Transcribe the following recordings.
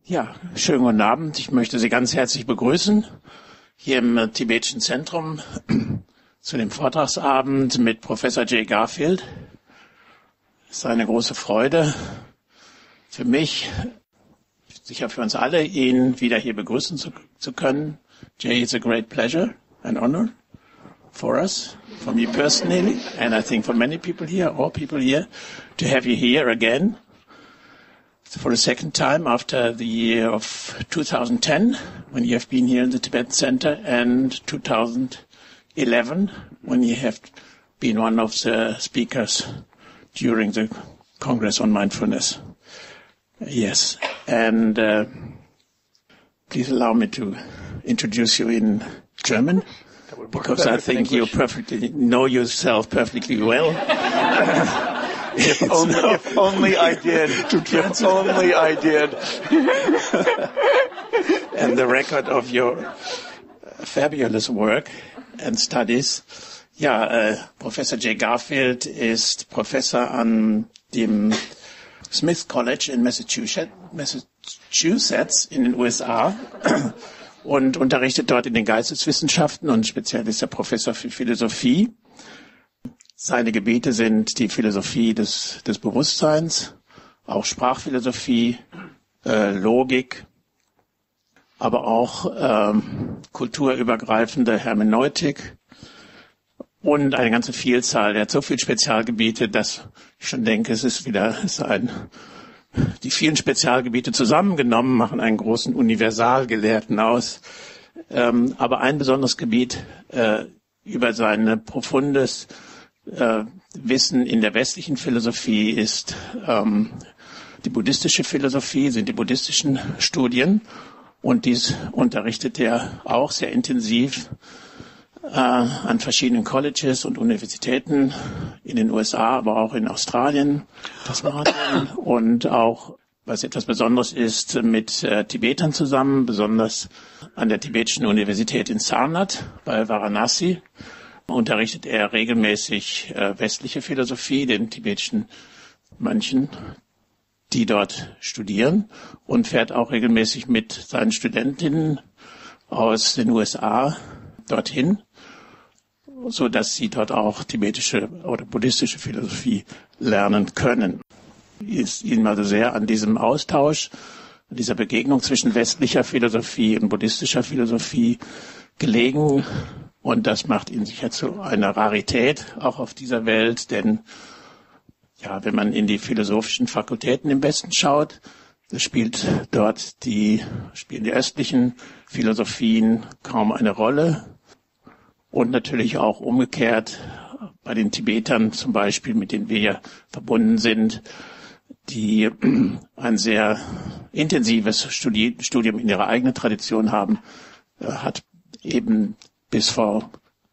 Ja, schönen guten Abend. Ich möchte Sie ganz herzlich begrüßen hier im Tibetischen Zentrum zu dem Vortragsabend mit Professor Jay Garfield. Es ist eine große Freude für mich, sicher für uns alle, ihn wieder hier begrüßen zu können. Jay, it's a great pleasure and honor for us, for me personally, and I think for many people here, all people here, to have you here again. For the second time after the year of 2010, when you have been here in the Tibetan Center, and 2011, when you have been one of the speakers during the Congress on Mindfulness. Yes, and please allow me to introduce you in German, because I think you perfectly know yourself perfectly well. If only I did. If only I did. And the record of your fabulous work and studies. Ja, Professor Jay Garfield ist Professor an dem Smith College in Massachusetts in den USA und unterrichtet dort in den Geisteswissenschaften und speziell ist er Professor für Philosophie. Seine Gebiete sind die Philosophie des Bewusstseins, auch Sprachphilosophie, Logik, aber auch kulturübergreifende Hermeneutik und eine ganze Vielzahl. Er hat so viele Spezialgebiete, dass ich schon denke, die vielen Spezialgebiete zusammengenommen machen einen großen Universalgelehrten aus. Aber ein besonderes Gebiet über sein profundes Wissen in der westlichen Philosophie ist die buddhistische Philosophie, sind die buddhistischen Studien. Und dies unterrichtet er auch sehr intensiv an verschiedenen Colleges und Universitäten in den USA, aber auch in Australien, Tasmanien und auch, was etwas Besonderes ist, mit Tibetern zusammen, besonders an der Tibetischen Universität in Sarnath bei Varanasi. Unterrichtet er regelmäßig westliche Philosophie, den tibetischen Mönchen, die dort studieren, und fährt auch regelmäßig mit seinen Studentinnen aus den USA dorthin, so dass sie dort auch tibetische oder buddhistische Philosophie lernen können. Ist Ihnen also sehr an diesem Austausch, an dieser Begegnung zwischen westlicher Philosophie und buddhistischer Philosophie gelegen. Und das macht ihn sicher zu einer Rarität, auch auf dieser Welt, denn ja, wenn man in die philosophischen Fakultäten im Westen schaut, spielen die östlichen Philosophien kaum eine Rolle. Und natürlich auch umgekehrt bei den Tibetern zum Beispiel, mit denen wir ja verbunden sind, die ein sehr intensives Studium in ihrer eigenen Tradition haben, hat eben bis vor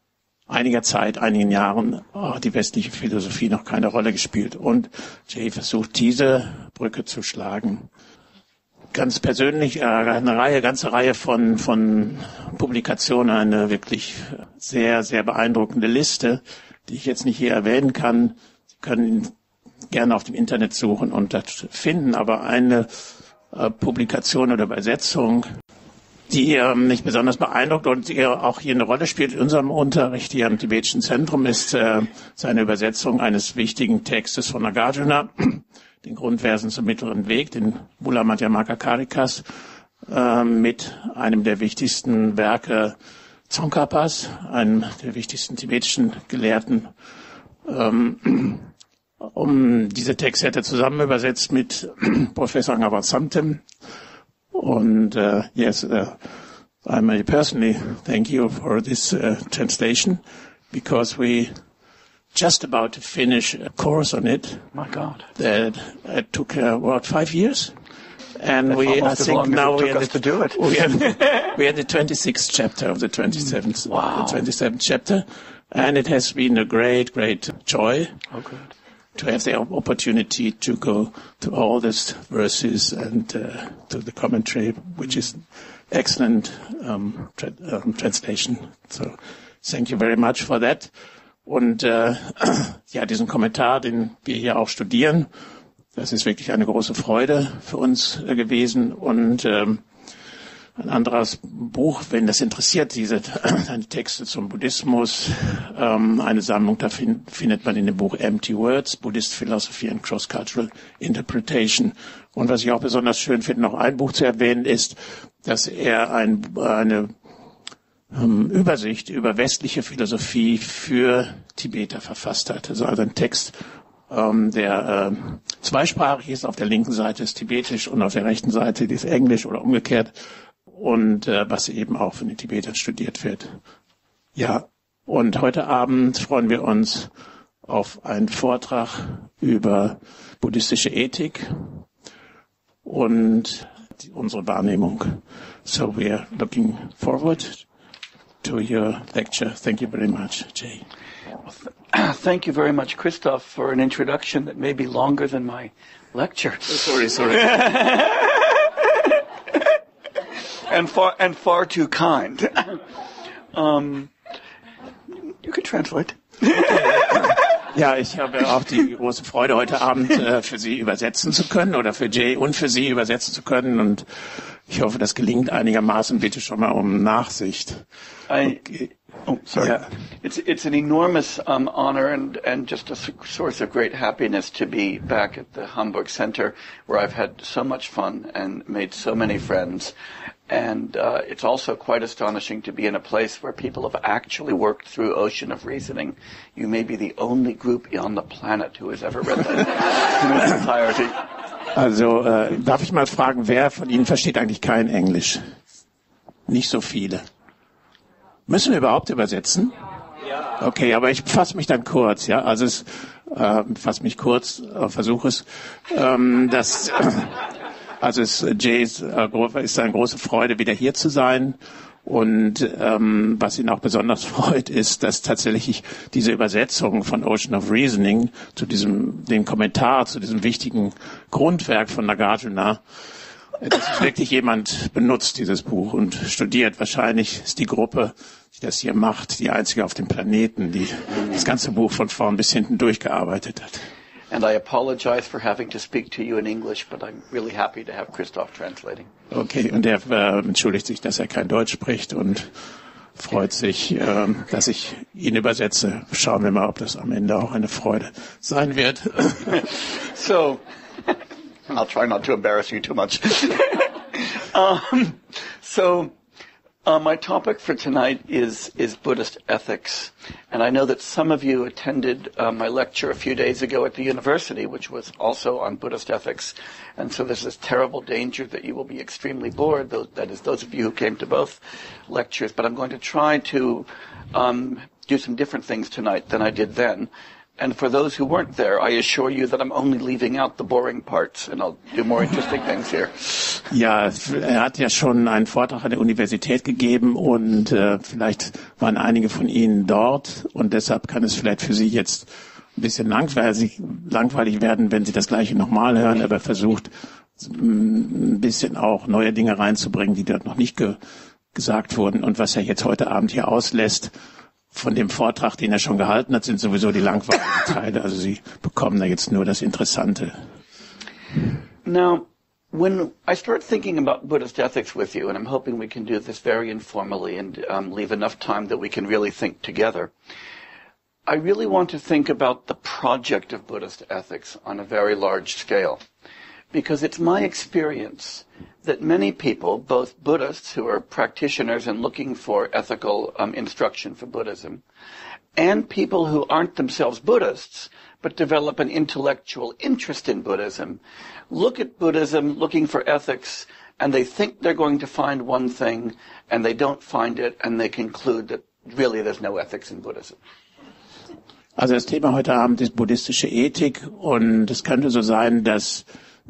einigen Jahren die westliche Philosophie noch keine Rolle gespielt. Und Jay versucht, diese Brücke zu schlagen. Ganz persönlich eine ganze Reihe von Publikationen, eine wirklich sehr, sehr beeindruckende Liste, die ich jetzt nicht hier erwähnen kann. Sie können ihn gerne auf dem Internet suchen und das finden, aber eine Publikation oder Übersetzung, die mich besonders beeindruckt und die auch hier eine Rolle spielt in unserem Unterricht hier im Tibetischen Zentrum, ist seine Übersetzung eines wichtigen Textes von Nagarjuna, den Grundversen zum mittleren Weg, den Mula Madhyamaka Karikas, mit einem der wichtigsten Werke Tsongkhapas, einem der wichtigsten tibetischen Gelehrten. Diese Texte hat er zusammen übersetzt mit Professor Ngawat Samtem. And yes, I may personally thank you for this translation, because we just about to finish a course on it. My God, that took 5 years, and I think now we are the 26th chapter of the 27th. Wow. The 27th chapter, and it has been a great joy. Oh, good. To have the opportunity to go to all these verses and to the commentary, which is excellent translation. So thank you very much for that. Und ja, diesen Kommentar, den wir hier auch studieren, Das ist wirklich eine große Freude für uns gewesen. Und ein anderes Buch, wenn das interessiert, seine Texte zum Buddhismus, eine Sammlung, da findet man in dem Buch Empty Words, Buddhist Philosophy and Cross-Cultural Interpretation. Und was ich auch besonders schön finde, noch ein Buch zu erwähnen, ist, dass er eine Übersicht über westliche Philosophie für Tibeter verfasst hat. Also ein Text, der zweisprachig ist. Auf der linken Seite ist Tibetisch und auf der rechten Seite ist Englisch oder umgekehrt. Und was eben auch von den Tibetern studiert wird. Ja, und heute Abend freuen wir uns auf einen Vortrag über buddhistische Ethik und unsere Wahrnehmung. So we are looking forward to your lecture. Thank you very much, Jay. Thank you very much, Christoph, for an introduction that may be longer than my lecture. Sorry. And far too kind. You can translate. Ja, ich habe auch die große Freude, heute Abend für Sie übersetzen zu können oder für Jay und für Sie übersetzen zu können. Und ich hoffe, das gelingt einigermaßen. Bitte schon mal um Nachsicht. Okay. Oh, sorry. Yeah. It's an enormous honor and just a source of great happiness to be back at the Hamburg Center, where I've had so much fun and made so many friends. And it's also quite astonishing to be in a place where people have actually worked through Ocean of Reasoning. You may be the only group on the planet who has ever read that in its entirety. Also, darf ich mal fragen, wer von Ihnen versteht eigentlich kein Englisch? Nicht so viele. Müssen wir überhaupt übersetzen? Ja. Okay, aber ich fasse mich dann kurz, ja. Also fasse mich kurz, versuche es. Jay ist eine große Freude, wieder hier zu sein. Und was ihn auch besonders freut, ist, dass tatsächlich diese Übersetzung von Ocean of Reasoning zu dem Kommentar zu diesem wichtigen Grundwerk von Nagarjuna, dass es wirklich jemand benutzt, dieses Buch, und studiert. Wahrscheinlich ist die Gruppe, die das hier macht, die einzige auf dem Planeten, die das ganze Buch von vorn bis hinten durchgearbeitet hat. And I apologize for having to speak to you in English, but I'm really happy to have Christoph translating. Okay, und er entschuldigt sich, dass er kein Deutsch spricht und freut sich, dass ich ihn übersetze. Schauen wir mal, ob das am Ende auch eine Freude sein wird. So, I'll try not to embarrass you too much. My topic for tonight is Buddhist ethics. And I know that some of you attended my lecture a few days ago at the university, which was also on Buddhist ethics. And so there's this terrible danger that you will be extremely bored, that is, those of you who came to both lectures. But I'm going to try to do some different things tonight than I did then. And for those who weren't there, I assure you that I'm only leaving out the boring parts, and I'll do more interesting things here. Ja, er hat ja schon einen Vortrag an der Universität gegeben und vielleicht waren einige von Ihnen dort und deshalb kann es vielleicht für Sie jetzt ein bisschen langweilig werden, wenn Sie das Gleiche nochmal hören, aber versucht ein bisschen auch neue Dinge reinzubringen, die dort noch nicht gesagt wurden. Und was er jetzt heute Abend hier auslässt, von dem Vortrag, den er schon gehalten hat, sind sowieso die langweiligen Teile. Also Sie bekommen da jetzt nur das Interessante. Now, when I start thinking about Buddhist ethics with you, and I'm hoping we can do this very informally and leave enough time that we can really think together, I really want to think about the project of Buddhist ethics on a very large scale. Because it's my experience that many people, both Buddhists who are practitioners and looking for ethical instruction for Buddhism, and people who aren't themselves Buddhists, but develop an intellectual interest in Buddhism, look at Buddhism looking for ethics, and they think they're going to find one thing, and they don't find it, and they conclude that really there's no ethics in Buddhism. Also das Thema heute Abend ist buddhistische Ethik, und es könnte so sein, dass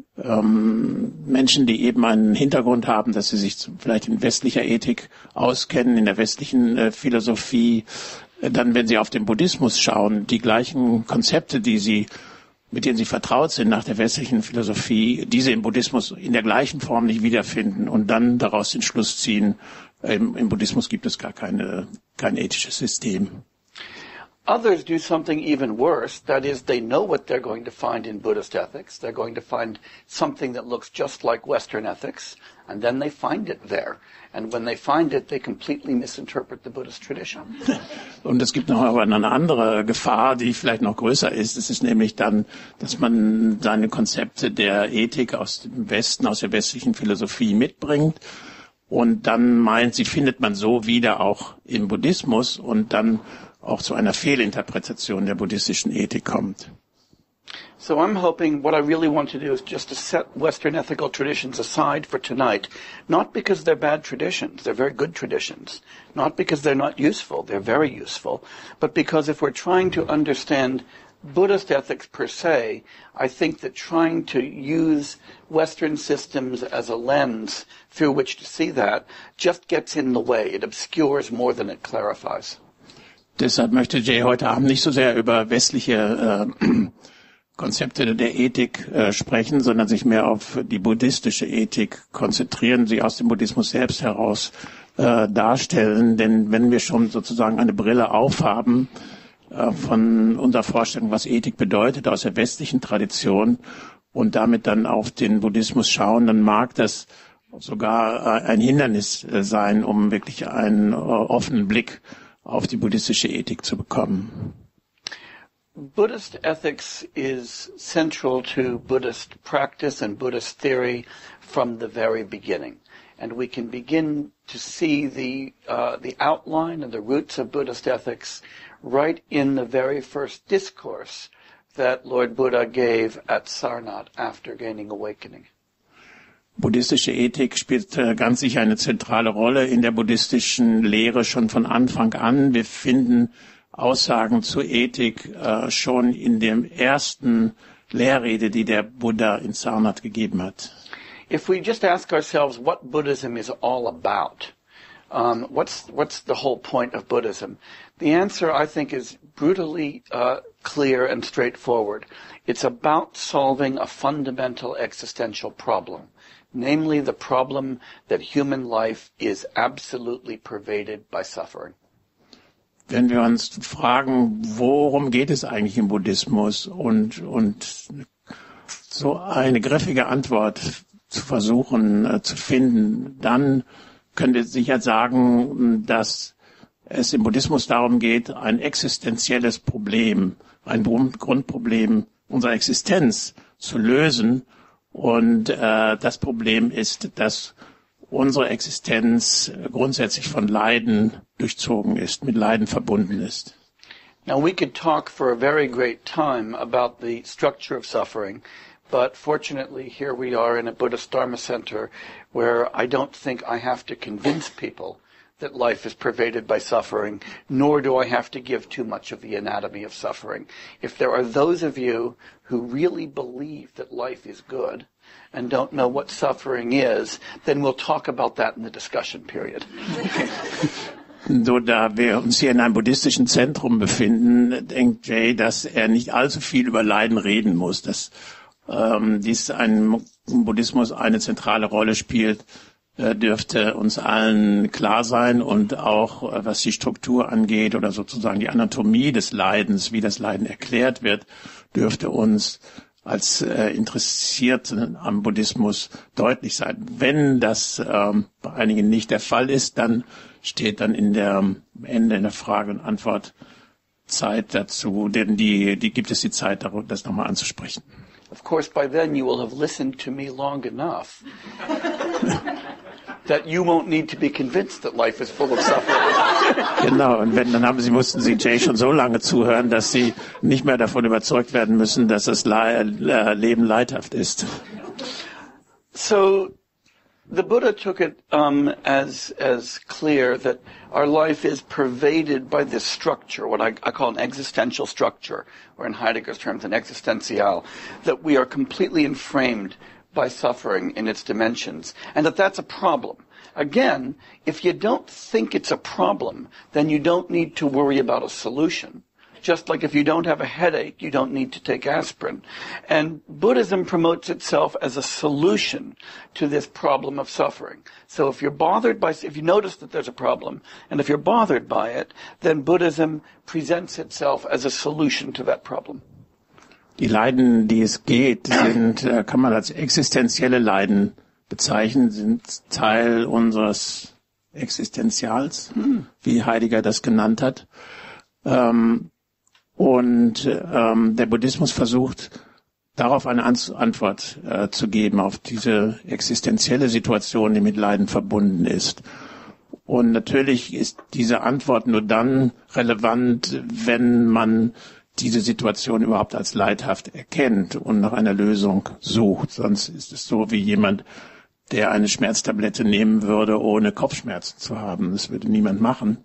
Menschen, die eben einen Hintergrund haben, dass sie sich vielleicht in westlicher Ethik auskennen, in der westlichen Philosophie, dann, wenn sie auf den Buddhismus schauen, die gleichen Konzepte, mit denen sie vertraut sind nach der westlichen Philosophie, diese im Buddhismus in der gleichen Form nicht wiederfinden und dann daraus den Schluss ziehen, im Buddhismus gibt es gar kein ethisches System. Others do something even worse. That is, they know what they're going to find in Buddhist ethics. They're going to find something that looks just like Western ethics, and then they find it there. And when they find it, they completely misinterpret the Buddhist tradition. Und es gibt noch aber eine andere Gefahr, die vielleicht noch größer ist. Es ist nämlich dann, dass man seine Konzepte der Ethik aus dem Westen, aus der westlichen Philosophie mitbringt und dann meint, sie findet man so wieder auch im Buddhismus und dann auch zu einer Fehlinterpretation der buddhistischen Ethik kommt. So I'm hoping what I really want to do is just to set Western ethical traditions aside for tonight, not because they're bad traditions, they're very good traditions, not because they're not useful, they're very useful, but because if we're trying to understand Buddhist ethics per se, I think that trying to use Western systems as a lens through which to see that just gets in the way. It obscures more than it clarifies. Deshalb möchte Jay heute Abend nicht so sehr über westliche Konzepte der Ethik sprechen, sondern sich mehr auf die buddhistische Ethik konzentrieren, sie aus dem Buddhismus selbst heraus darstellen. Denn wenn wir schon sozusagen eine Brille aufhaben von unserer Vorstellung, was Ethik bedeutet aus der westlichen Tradition und damit dann auf den Buddhismus schauen, dann mag das sogar ein Hindernis sein, um wirklich einen offenen Blick auf die buddhistische Ethik zu bekommen. Buddhist ethics is central to Buddhist practice and Buddhist theory from the very beginning. And we can begin to see the outline and the roots of Buddhist ethics right in the very first discourse that Lord Buddha gave at Sarnath after gaining awakening. Buddhistische Ethik spielt ganz sicher eine zentrale Rolle in der buddhistischen Lehre schon von Anfang an. Wir finden Aussagen zur Ethik schon in dem ersten Lehrrede, die der Buddha in Sarnath gegeben hat. If we just ask ourselves what Buddhism is all about, what's the whole point of Buddhism? The answer, I think, is brutally clear and straightforward. It's about solving a fundamental existential problem. Namely, the problem that human life is absolutely pervaded by suffering. Wenn wir uns fragen, worum geht es eigentlich im Buddhismus und so eine griffige Antwort zu versuchen zu finden, dann können wir sicher sagen, dass es im Buddhismus darum geht, ein existenzielles Problem, ein Grundproblem unserer Existenz zu lösen. Und das Problem ist, dass unsere Existenz grundsätzlich von Leiden durchzogen ist, mit Leiden verbunden ist. Now we could talk for a very great time about the structure of suffering, but fortunately here we are in a Buddhist Dharma center where I don't think I have to convince people that life is pervaded by suffering, nor do I have to give too much of the anatomy of suffering. If there are those of you who really believe that life is good and don't know what suffering is, then we'll talk about that in the discussion period. So, da wir uns hier in einem buddhistischen Zentrum befinden, denkt Jay, dass er nicht allzu viel über Leiden reden muss, dass dies im Buddhismus eine zentrale Rolle spielt, dürfte uns allen klar sein und auch was die Struktur angeht oder sozusagen die Anatomie des Leidens, wie das Leiden erklärt wird, dürfte uns als Interessierten am Buddhismus deutlich sein. Wenn das bei einigen nicht der Fall ist, dann steht dann in der Ende in der Frage- und Antwortzeit dazu, denn die gibt es die Zeit, das nochmal anzusprechen. Of course, by then you will have listened to me long enough that you won't need to be convinced that life is full of suffering. Genau, und mussten Sie Jay schon so lange zuhören, dass Sie nicht mehr davon überzeugt werden müssen, dass das Leben leidhaft ist. So, the Buddha took it as clear that our life is pervaded by this structure, what I call an existential structure, or in Heidegger's terms, an existential, that we are completely enframed by suffering in its dimensions, and that's a problem. Again, if you don't think it's a problem, then you don't need to worry about a solution. Just like if you don't have a headache, you don't need to take aspirin. And Buddhism promotes itself as a solution to this problem of suffering. So if you notice that there's a problem, and if you're bothered by it, then Buddhism presents itself as a solution to that problem. Die Leiden, die es geht, kann man als existenzielle Leiden bezeichnen, sind Teil unseres Existenzials, wie Heidegger das genannt hat. Der Buddhismus versucht, darauf eine Antwort zu geben, auf diese existenzielle Situation, die mit Leiden verbunden ist. Und natürlich ist diese Antwort nur dann relevant, wenn man diese Situation überhaupt als leidhaft erkennt und nach einer Lösung sucht. Sonst ist es so wie jemand, der eine Schmerztablette nehmen würde, ohne Kopfschmerzen zu haben. Das würde niemand machen.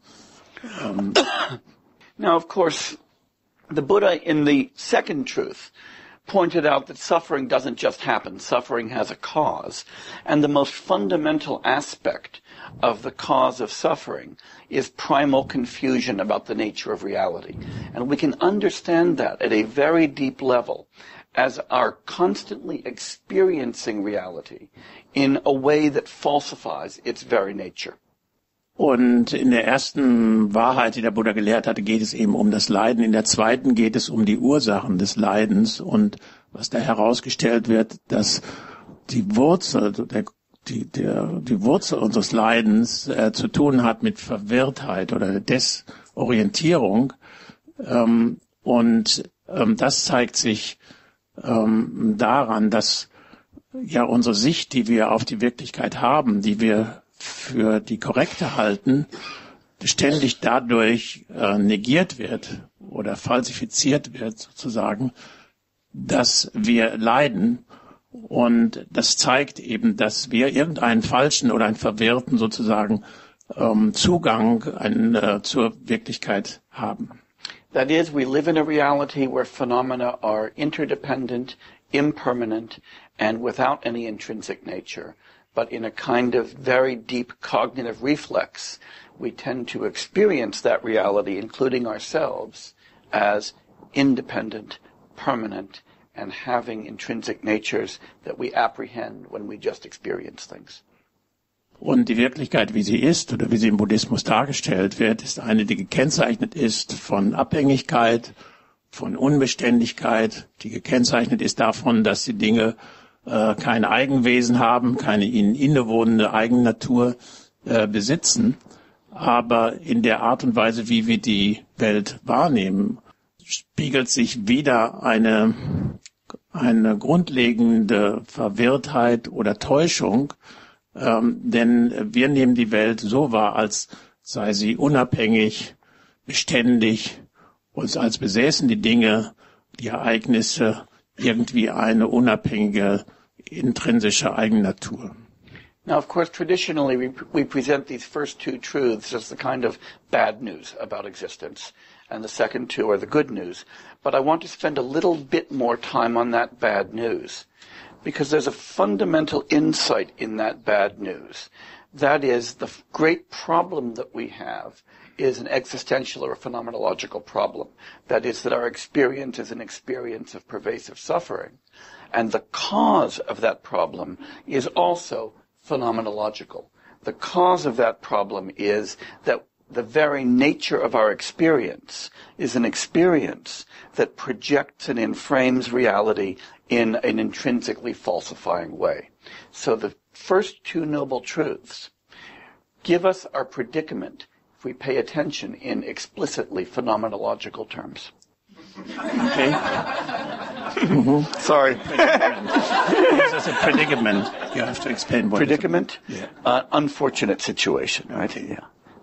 Now, of course, the Buddha in the second truth pointed out that suffering doesn't just happen. Suffering has a cause. And the most fundamental aspect of the cause of suffering is primal confusion about the nature of reality. And we can understand that at a very deep level as our constantly experiencing reality in a way that falsifies its very nature. Und in der ersten Wahrheit, die der Buddha gelehrt hatte, geht es eben um das Leiden. In der zweiten geht es um die Ursachen des Leidens. Und was da herausgestellt wird, dass die Wurzel, die Wurzel unseres Leidens zu tun hat mit Verwirrtheit oder Desorientierung. Das zeigt sich daran, dass ja unsere Sicht, die wir auf die Wirklichkeit haben, die wir für die korrekte halten, ständig dadurch negiert wird oder falsifiziert wird sozusagen, dass wir leiden. Und das zeigt eben, dass wir irgendeinen falschen oder einen verwirrten sozusagen Zugang zur Wirklichkeit haben. That is, we live in a reality where phenomena are interdependent, impermanent, and without any intrinsic nature. But in a kind of very deep cognitive reflex, we tend to experience that reality, including ourselves, as independent, permanent, and having intrinsic natures that we apprehend when we just experience things. Und die Wirklichkeit, wie sie ist oder wie sie im Buddhismus dargestellt wird, ist eine, die gekennzeichnet ist von Abhängigkeit, von Unbeständigkeit, die gekennzeichnet ist davon, dass die Dinge kein Eigenwesen haben, keine ihnen innewohnende Eigennatur besitzen. Aber in der Art und Weise, wie wir die Welt wahrnehmen, spiegelt sich wieder eine grundlegende Verwirrtheit oder Täuschung, denn wir nehmen die Welt so wahr, als sei sie unabhängig, beständig, und als besäßen die Dinge, die Ereignisse irgendwie eine unabhängige, intrinsische Eigennatur. Now, of course, traditionally we present these first two truths as the kind of bad news about existence, and the second two are the good news. But I want to spend a little bit more time on that bad news, because there's a fundamental insight in that bad news. That is, the great problem that we have is an existential or a phenomenological problem. That is, that our experience is an experience of pervasive suffering. And the cause of that problem is also phenomenological. The cause of that problem is that the very nature of our experience is an experience that projects and inframes reality in an intrinsically falsifying way. So the first two noble truths give us our predicament if we pay attention in explicitly phenomenological terms. Okay. Sorry. That's a predicament. You have to explain what Predicament? Yeah. Unfortunate situation, right? Yeah.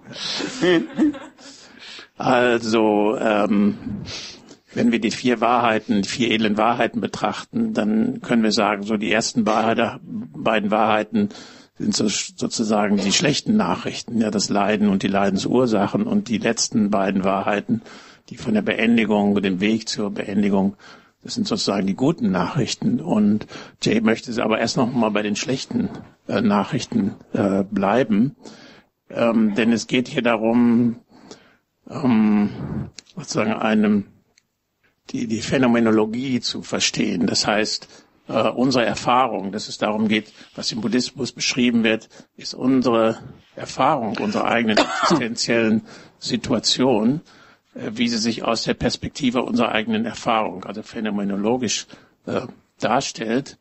Also, wenn wir die vier edlen Wahrheiten betrachten, dann können wir sagen, so die ersten beiden Wahrheiten sind sozusagen die schlechten Nachrichten, ja, das Leiden und die Leidensursachen, und die letzten beiden Wahrheiten, die von der Beendigung, dem Weg zur Beendigung, das sind sozusagen die guten Nachrichten. Und Jay möchte aber erst noch mal bei den schlechten Nachrichten bleiben, denn es geht hier darum, sozusagen die Phänomenologie zu verstehen. Das heißt, unsere Erfahrung, dass es darum geht, was im Buddhismus beschrieben wird, ist unsere Erfahrung, unserer eigenen existenziellen Situation, wie sie sich aus der Perspektive unserer eigenen Erfahrung, also phänomenologisch, darstellt.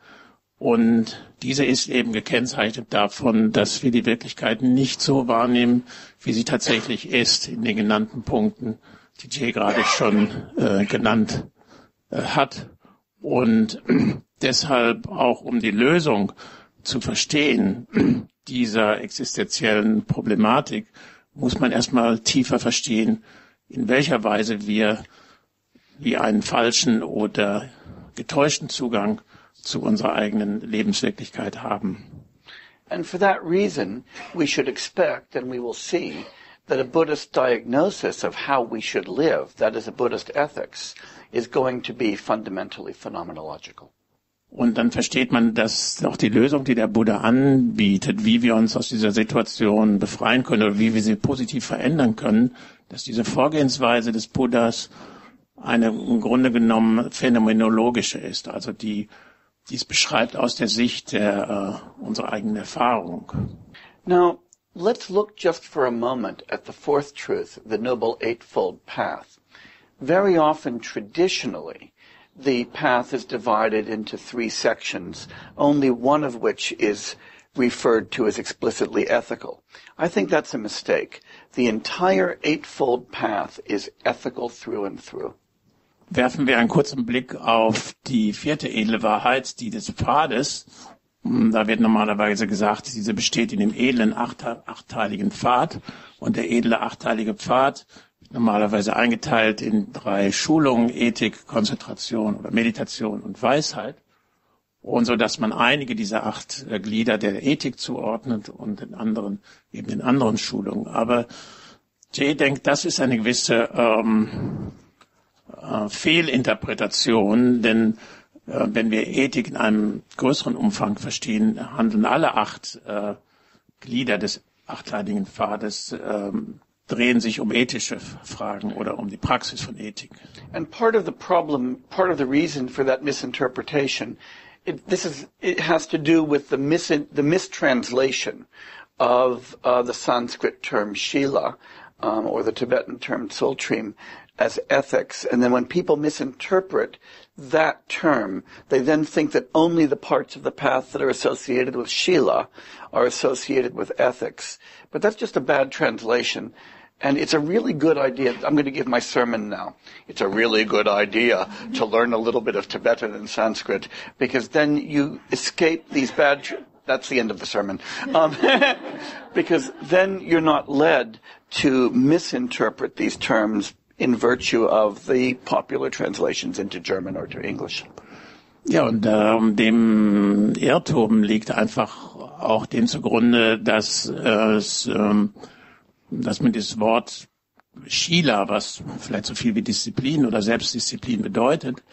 Und diese ist eben gekennzeichnet davon, dass wir die Wirklichkeit nicht so wahrnehmen, wie sie tatsächlich ist, in den genannten Punkten, die Jay gerade schon genannt hat. Und deshalb auch, um die Lösung zu verstehen dieser existenziellen Problematik, muss man erstmal tiefer verstehen, in welcher Weise wir wie einen falschen oder getäuschten Zugang zu unserer eigenen Lebenswirklichkeit haben. And for that reason, we should expect, and we will see, that a Buddhist diagnosis of how we should live, that is a Buddhist ethics, is going to be fundamentally phenomenological. Und dann versteht man, dass auch die Lösung, die der Buddha anbietet, wie wir uns aus dieser Situation befreien können oder wie wir sie positiv verändern können, dass diese Vorgehensweise des Buddhas eine im Grunde genommen phänomenologische ist, also die es beschreibt aus der Sicht unserer eigenen Erfahrung. Now, let's look just for a moment at the fourth truth, the Noble Eightfold Path. Very often, traditionally, the path is divided into three sections, only one of which is referred to as explicitly ethical. I think that's a mistake. The entire Eightfold Path is ethical through and through. Werfen wir einen kurzen Blick auf die vierte edle Wahrheit, die des Pfades. Da wird normalerweise gesagt, diese besteht in dem edlen achteiligen Pfad. Und der edle achtteilige Pfad wird normalerweise eingeteilt in 3 Schulungen: Ethik, Konzentration oder Meditation und Weisheit. Und so, dass man einige dieser 8 Glieder der Ethik zuordnet und den anderen eben den anderen Schulungen. Aber Jay denkt, das ist eine gewisse Fehlinterpretation, denn wenn wir Ethik in einem größeren Umfang verstehen, handeln alle 8 Glieder des achteiligen Pfades, drehen sich um ethische Fragen oder um die Praxis von Ethik. And part of the problem, part of the reason for that misinterpretation, it has to do with the mistranslation of the Sanskrit term Shila, or the Tibetan term Tsultrim, as ethics. And then when people misinterpret that term, they then think that only the parts of the path that are associated with Shila are associated with ethics. But that's just a bad translation. And it's a really good idea. I'm going to give my sermon now. It's a really good idea to learn a little bit of Tibetan and Sanskrit, because then you escape these that's the end of the sermon. Because then you're not led to misinterpret these terms in virtue of the popular translations into German or to English. Ja, und dem Irrtum liegt einfach auch dem zugrunde, dass man dieses Wort Shila, was vielleicht so viel wie Disziplin oder Selbstdisziplin bedeutet,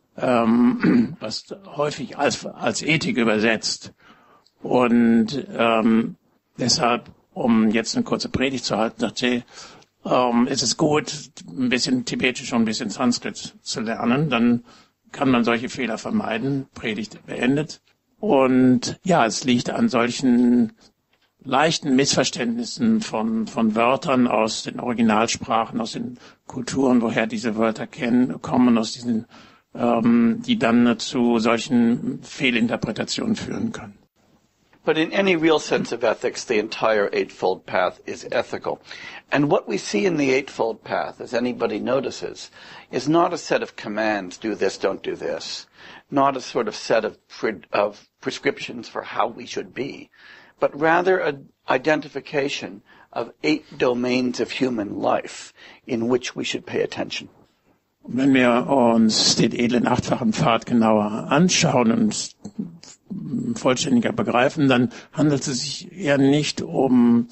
was häufig als Ethik übersetzt. Und deshalb, um jetzt eine kurze Predigt zu halten, dachte ich, ist es gut, ein bisschen Tibetisch und ein bisschen Sanskrit zu lernen. Dann kann man solche Fehler vermeiden. Predigt beendet. Und ja, es liegt an solchen leichten Missverständnissen von Wörtern aus den Originalsprachen, aus den Kulturen, woher diese Wörter kommen, aus diesen, die dann zu solchen Fehlinterpretationen führen können. But in any real sense of ethics, the entire Eightfold Path is ethical. And what we see in the Eightfold Path, as anybody notices, is not a set of commands, do this, don't do this, not a sort of set of prescriptions for how we should be, but rather an identification of 8 domains of human life in which we should pay attention. Wenn wir uns den edlen achtfachen Pfad genauer anschauen und vollständiger begreifen, dann handelt es sich eher nicht um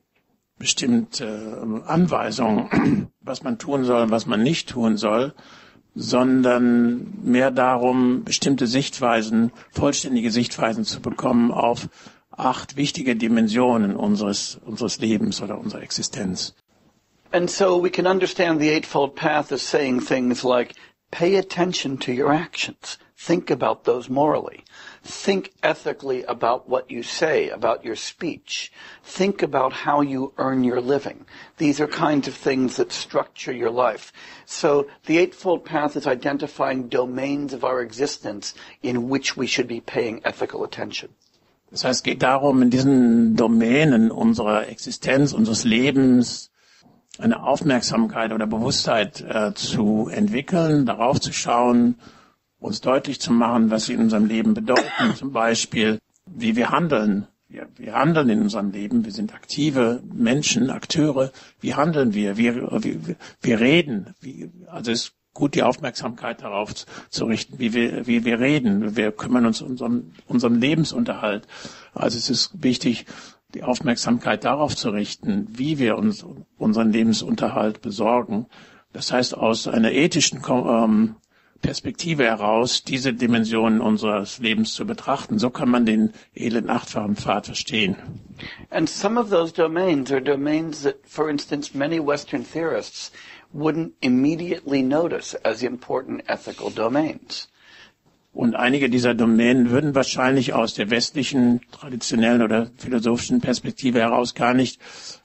bestimmte Anweisungen, was man tun soll und was man nicht tun soll, sondern mehr darum, bestimmte Sichtweisen, vollständige Sichtweisen zu bekommen auf 8 wichtige Dimensionen unseres Lebens oder unserer Existenz. And so we can understand the Eightfold Path as saying things like, pay attention to your actions. Think about those morally. Think ethically about what you say, about your speech. Think about how you earn your living. These are kinds of things that structure your life. So the Eightfold Path is identifying domains of our existence in which we should be paying ethical attention. Das heißt, es geht darum, in diesen Domänen unserer Existenz, unseres Lebens, eine Aufmerksamkeit oder Bewusstheit zu entwickeln, darauf zu schauen, uns deutlich zu machen, was sie in unserem Leben bedeuten. Zum Beispiel, wie wir handeln. Wir handeln in unserem Leben. Wir sind aktive Menschen, Akteure. Wie handeln wir? Wir reden. Also es ist gut, die Aufmerksamkeit darauf zu richten, wie wir reden. Wir kümmern uns um unseren Lebensunterhalt. Also es ist wichtig, die Aufmerksamkeit darauf zu richten, wie wir uns unseren Lebensunterhalt besorgen. Das heißt, aus einer ethischen Perspektive heraus, diese Dimensionen unseres Lebens zu betrachten. So kann man den edlen achtfachen Pfad verstehen. And some of those domains are domains that, for instance, many Western theorists wouldn't immediately notice as important ethical domains. Und einige dieser Domänen würden wahrscheinlich aus der westlichen, traditionellen oder philosophischen Perspektive heraus gar nicht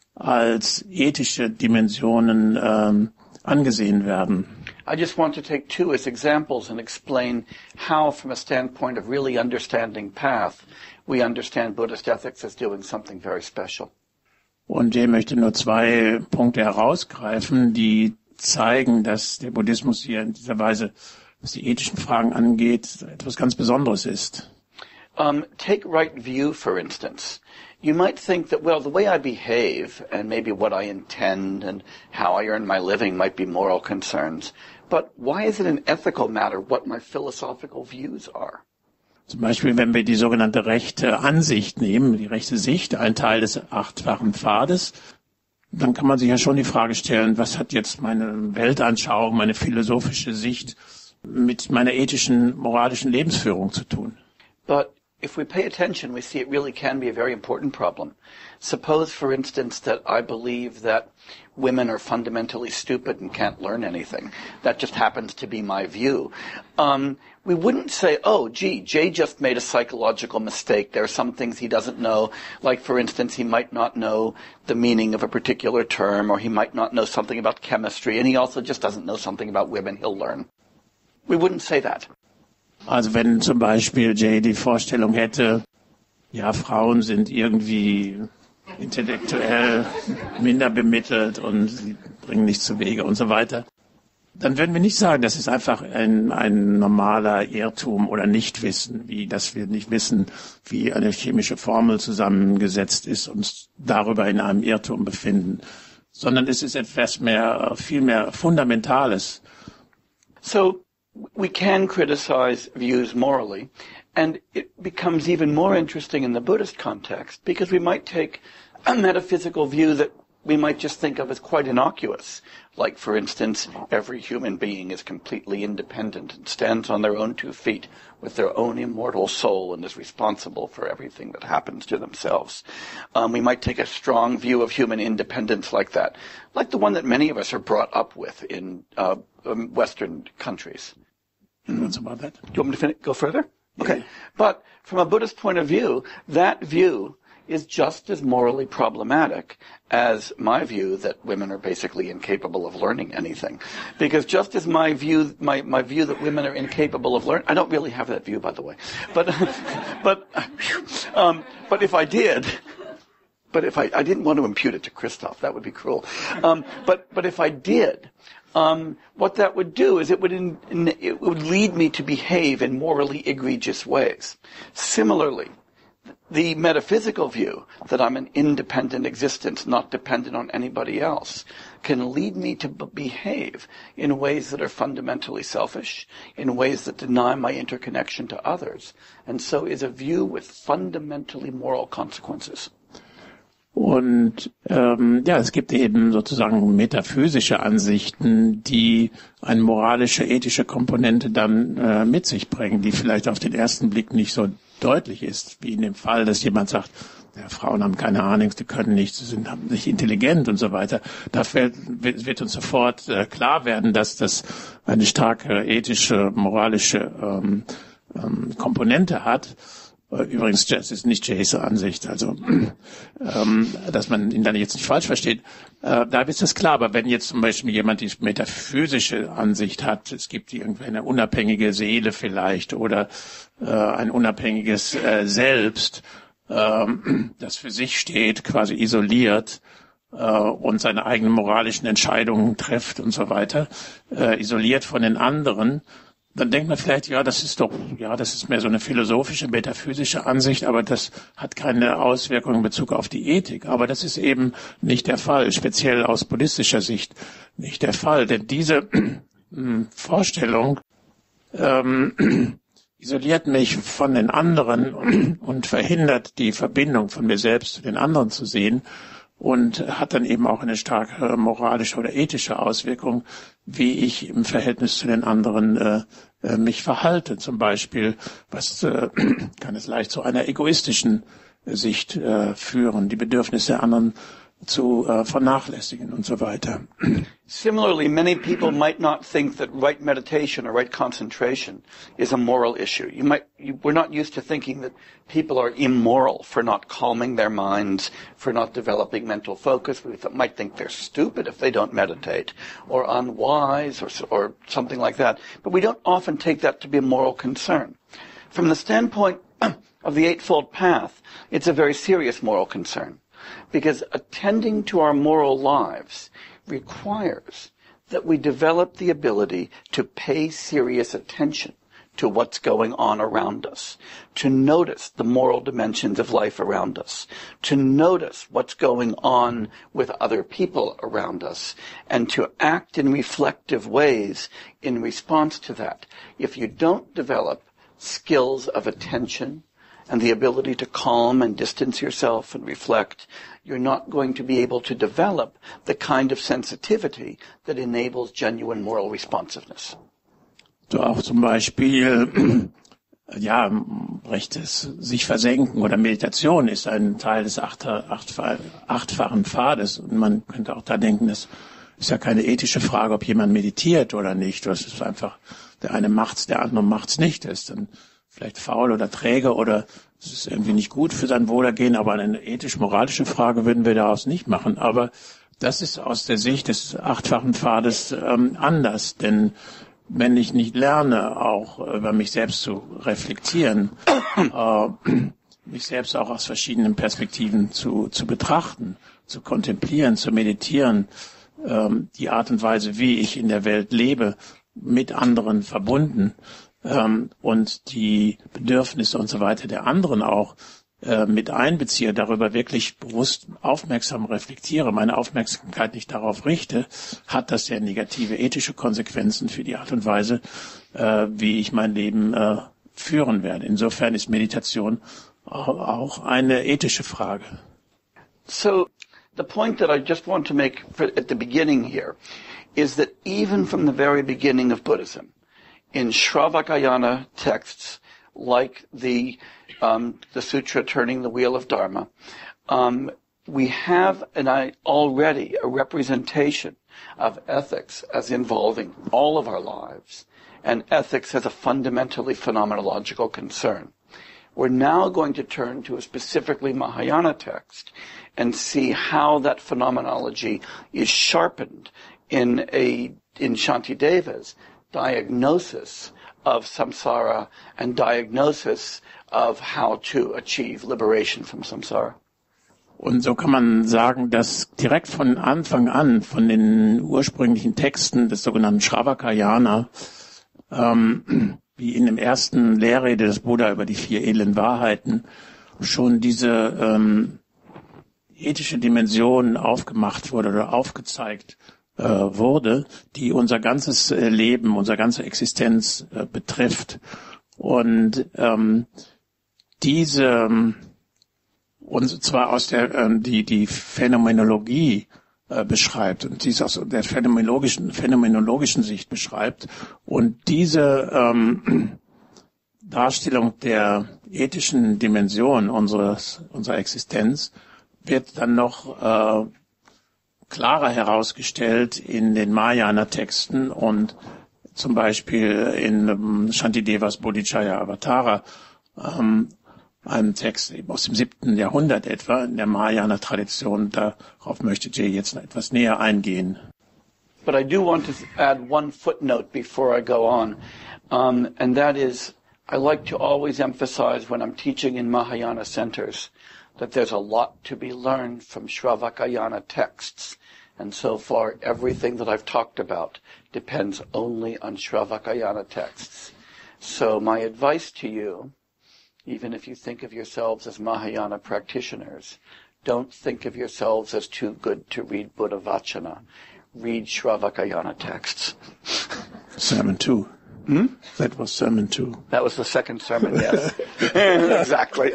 als ethische Dimensionen angesehen werden. I just want to take two as examples and explain how, from a standpoint of really understanding path, we understand Buddhist ethics as doing something very special. Und Jay möchte nur 2 Punkte herausgreifen, die zeigen, dass der Buddhismus hier in dieser Weise, was die ethischen Fragen angeht, etwas ganz Besonderes ist. Take right view, for instance. You might think that, well, the way I behave and maybe what I intend and how I earn my living might be moral concerns. But why is it an ethical matter what my philosophical views are? Zum Beispiel, wenn wir die sogenannte rechte Ansicht nehmen, die rechte Sicht, ein Teil des achtfachen Pfades, dann kann man sich ja schon die Frage stellen, was hat jetzt meine Weltanschauung, meine philosophische Sicht mit meiner ethischen, moralischen Lebensführung zu tun? But if we pay attention, we see it really can be a very important problem. Suppose, for instance, that I believe that women are fundamentally stupid and can't learn anything. That just happens to be my view. We wouldn't say, oh, gee, Jay just made a psychological mistake. There are some things he doesn't know. Like, for instance, he might not know the meaning of a particular term, or he might not know something about chemistry, and he also just doesn't know something about women. He'll learn. We wouldn't say that. Also wenn zum Beispiel Jay die Vorstellung hätte, ja, Frauen sind irgendwie intellektuell minder bemittelt und sie bringen nichts zu Wege und so weiter, dann würden wir nicht sagen, das ist einfach ein normaler Irrtum oder Nichtwissen, wie dass wir nicht wissen, wie eine chemische Formel zusammengesetzt ist und uns darüber in einem Irrtum befinden, sondern es ist etwas viel mehr Fundamentales. So we can criticize views morally, and it becomes even more interesting in the Buddhist context because we might take a metaphysical view that we might just think of as quite innocuous. Like, for instance, every human being is completely independent and stands on their own 2 feet with their own immortal soul and is responsible for everything that happens to themselves. We might take a strong view of human independence like that, like the one that many of us are brought up with in Western countries. What's about that? Do you want me to go further? Yeah. Okay. But from a Buddhist point of view, that view is just as morally problematic as my view that women are basically incapable of learning anything. Because just as my view that women are incapable of learning, I don't really have that view, by the way. But if I did, I didn't want to impute it to Christoph, that would be cruel. But if I did, what that would do is it would lead me to behave in morally egregious ways. Similarly, the metaphysical view that I'm an independent existence, not dependent on anybody else, can lead me to behave in ways that are fundamentally selfish, in ways that deny my interconnection to others, and so is a view with fundamentally moral consequences. Und es gibt eben sozusagen metaphysische Ansichten, die eine moralische, ethische Komponente dann mit sich bringen, die vielleicht auf den ersten Blick nicht so deutlich ist, wie in dem Fall, dass jemand sagt, ja, Frauen haben keine Ahnung, die können nichts, sie sind nicht intelligent und so weiter. Da wird uns sofort klar werden, dass das eine starke ethische, moralische Komponente hat. Übrigens, das ist nicht Jays Ansicht, also dass man ihn dann jetzt nicht falsch versteht. Da ist das klar, aber wenn jetzt zum Beispiel jemand die metaphysische Ansicht hat, es gibt irgendwie eine unabhängige Seele vielleicht oder ein unabhängiges Selbst, das für sich steht, quasi isoliert und seine eigenen moralischen Entscheidungen trifft und so weiter, isoliert von den anderen, dann denkt man vielleicht, das ist mehr so eine philosophische, metaphysische Ansicht, aber das hat keine Auswirkungen in Bezug auf die Ethik. Aber das ist eben nicht der Fall, speziell aus buddhistischer Sicht nicht der Fall. Denn diese Vorstellung isoliert mich von den anderen und verhindert die Verbindung von mir selbst zu den anderen zu sehen und hat dann eben auch eine starke moralische oder ethische Auswirkung, wie ich im Verhältnis zu den anderen mich verhalte. Zum Beispiel, kann es leicht zu einer egoistischen Sicht führen, die Bedürfnisse der anderen zu vernachlässigen und so weiter. Similarly, many people might not think that right meditation or right concentration is a moral issue. We're not used to thinking that people are immoral for not calming their minds, for not developing mental focus. We might think they're stupid if they don't meditate, or unwise, or something like that. But we don't often take that to be a moral concern. From the standpoint of the Eightfold Path, it's a very serious moral concern. Because attending to our moral lives requires that we develop the ability to pay serious attention to what's going on around us, to notice the moral dimensions of life around us, to notice what's going on with other people around us, and to act in reflective ways in response to that. If you don't develop skills of attention, and the ability to calm and distance yourself and reflect, you're not going to be able to develop the kind of sensitivity that enables genuine moral responsiveness. So auch zum Beispiel, rechtes sich versenken oder Meditation ist ein Teil des achtfachen Pfades. Und man könnte auch da denken, das ist ja keine ethische Frage, ob jemand meditiert oder nicht. Das ist einfach, der eine macht's, der andere macht's nicht. Das ist dann vielleicht faul oder träge oder es ist irgendwie nicht gut für sein Wohlergehen, aber eine ethisch-moralische Frage würden wir daraus nicht machen. Aber das ist aus der Sicht des achtfachen Pfades anders, denn wenn ich nicht lerne, auch über mich selbst zu reflektieren, mich selbst auch aus verschiedenen Perspektiven zu betrachten, zu kontemplieren, zu meditieren, die Art und Weise, wie ich in der Welt lebe, mit anderen verbunden, und die Bedürfnisse und so weiter der anderen auch mit einbeziehe, darüber wirklich bewusst aufmerksam reflektiere, meine Aufmerksamkeit nicht darauf richte, hat das sehr negative ethische Konsequenzen für die Art und Weise, wie ich mein Leben führen werde. Insofern ist Meditation auch eine ethische Frage. So, the point that I just want to make at the beginning here is that even from the very beginning of Buddhism, in Shravakayana texts like the sutra Turning the Wheel of Dharma, we have already a representation of ethics as involving all of our lives, and ethics as a fundamentally phenomenological concern. We're now going to turn to a specifically Mahayana text and see how that phenomenology is sharpened in Shantideva's diagnosis of samsara and diagnosis of how to achieve liberation from samsara. Und so kann man sagen, dass direkt von Anfang an, von den ursprünglichen Texten des sogenannten Shravakayana, wie in dem ersten Lehrrede des Buddha über die 4 edlen Wahrheiten, schon diese ethische Dimension aufgemacht wurde oder aufgezeigt wurde, die unser ganzes Leben, unsere ganze Existenz betrifft. Und diese, und zwar aus der die Phänomenologie beschreibt und dies aus der phänomenologischen Sicht beschreibt. Und diese Darstellung der ethischen Dimension unserer Existenz wird dann noch klarer herausgestellt in den Mahayana-Texten und zum Beispiel in Shantidevas Bodhicaya Avatara, einem Text aus dem 7. Jahrhundert etwa in der Mahayana-Tradition. Darauf möchte Jay jetzt noch etwas näher eingehen. But I do want to add one footnote before I go on, and that is I like to always emphasize when I'm teaching in Mahayana centers that there's a lot to be learned from Shravakayana texts. And so far, everything that I've talked about depends only on Shravakayana texts. So my advice to you, even if you think of yourselves as Mahayana practitioners, don't think of yourselves as too good to read Buddha Vachana. Read Shravakayana texts. Sermon 2. That was Sermon 2. That was the second sermon, yes. Exactly.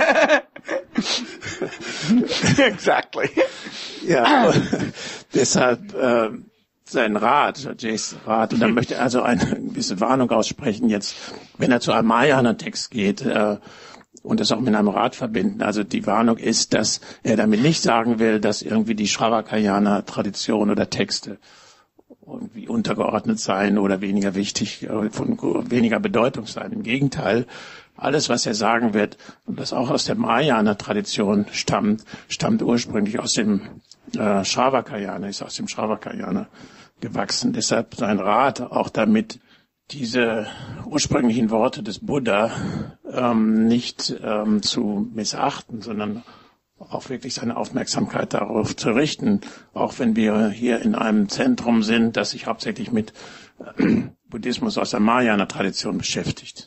Exactly. Ja, deshalb sein Rat, Jays Rat, und da möchte er also eine gewisse Warnung aussprechen jetzt, wenn er zu einem Mahayana-Text geht und das auch mit einem Rat verbinden. Also die Warnung ist, dass er damit nicht sagen will, dass irgendwie die Shravakayana-Tradition oder Texte irgendwie untergeordnet sein oder weniger wichtig, von weniger Bedeutung sein. Im Gegenteil, alles, was er sagen wird, und das auch aus der Mahayana-Tradition stammt ursprünglich aus dem Shravakayana, ist aus dem Shravakayana gewachsen. Deshalb sein Rat, auch damit diese ursprünglichen Worte des Buddha nicht zu missachten, sondern auch wirklich seine Aufmerksamkeit darauf zu richten, auch wenn wir hier in einem Zentrum sind, das sich hauptsächlich mit Buddhismus aus der Mahayana-Tradition beschäftigt.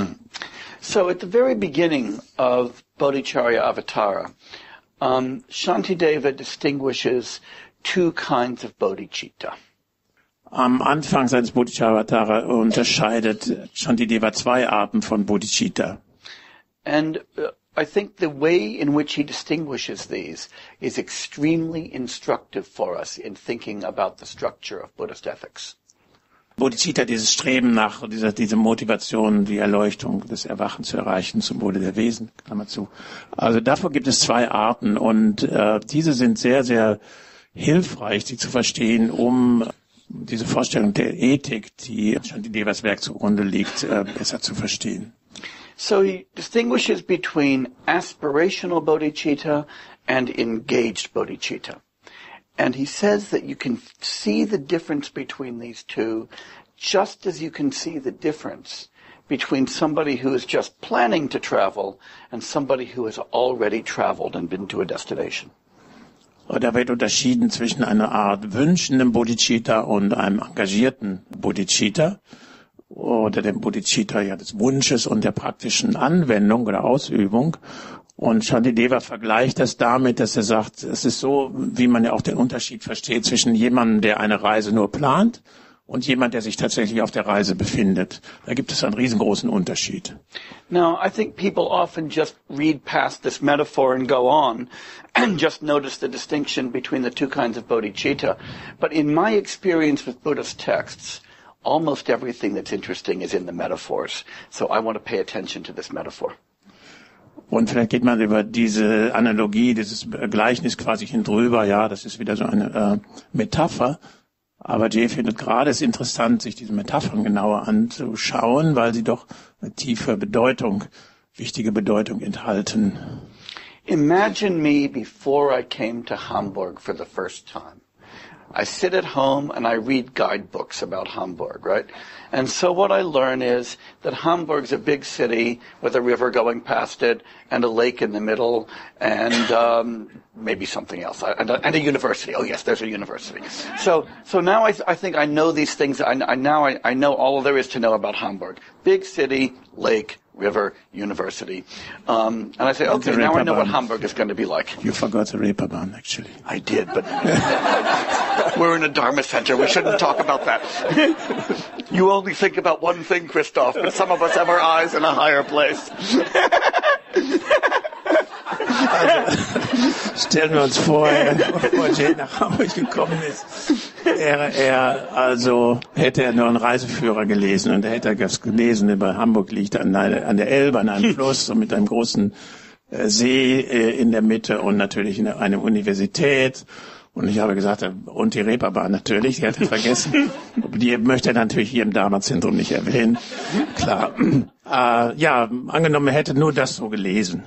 So at the very beginning of Bodhicharya Avatara, Shantideva distinguishes two kinds of bodhicitta. Am Anfang seines Bodhicharya Avatara unterscheidet Shantideva zwei Arten von Bodhicitta. And I think the way in which he distinguishes these is extremely instructive for us in thinking about the structure of Buddhist ethics. Bodhicitta, dieses Streben nach, diese Motivation, die Erleuchtung, das Erwachen zu erreichen zum Wohle der Wesen, Klammer zu. Also davor gibt es zwei Arten und diese sind sehr, sehr hilfreich, sie zu verstehen, um diese Vorstellung der Ethik, die Shantidevas Werk zugrunde liegt, besser zu verstehen. So he distinguishes between aspirational bodhicitta and engaged bodhicitta. And he says that you can see the difference between these two just as you can see the difference between somebody who is just planning to travel and somebody who has already traveled and been to a destination. Da wird unterschieden zwischen einer Art wünschendem Bodhicitta und einem engagierten Bodhicitta. Oder dem Bodhicitta ja des Wunsches und der praktischen Anwendung oder Ausübung. Und Shantideva vergleicht das damit, dass er sagt, es ist so, wie man ja auch den Unterschied versteht zwischen jemandem, der eine Reise nur plant und jemand, der sich tatsächlich auf der Reise befindet. Da gibt es einen riesengroßen Unterschied. Now, I think people often just read past this metaphor and go on and just notice the distinction between the two kinds of bodhicitta. But in my experience with Buddhist texts, almost everything that's interesting is in the metaphors. So I want to pay attention to this metaphor. Und vielleicht geht man über diese Analogie, dieses Gleichnis quasi hindrüber. Ja, das ist wieder so eine Metapher. Aber Jay findet gerade es interessant, sich diese Metaphern genauer anzuschauen, weil sie doch eine tiefe Bedeutung, wichtige Bedeutung enthalten. Imagine me before I came to Hamburg for the first time. I sit at home and I read guidebooks about Hamburg, right? And so what I learn is that Hamburg's a big city with a river going past it and a lake in the middle and maybe something else and a university. Oh yes, there's a university. So now I think I know these things. I know all there is to know about Hamburg. Big city, lake, river, university. And I say, okay, now I know what Hamburg is going to be like. You forgot the Reeperbahn, actually. I did, but we're in a Dharma center. We shouldn't talk about that. You only think about one thing, Christoph, but some of us have our eyes in a higher place. Also, stellen wir uns vor, bevor Jay nach Hamburg gekommen ist. hätte er nur einen Reiseführer gelesen und er hätte das gelesen über Hamburg liegt an der Elbe, an einem Fluss und mit einem großen See in der Mitte und natürlich eine Universität. Und ich habe gesagt, und die Reeperbahn natürlich, die hat er vergessen. Die möchte er natürlich hier im Dharma-Zentrum nicht erwähnen. Klar. Angenommen, er hätte nur das so gelesen.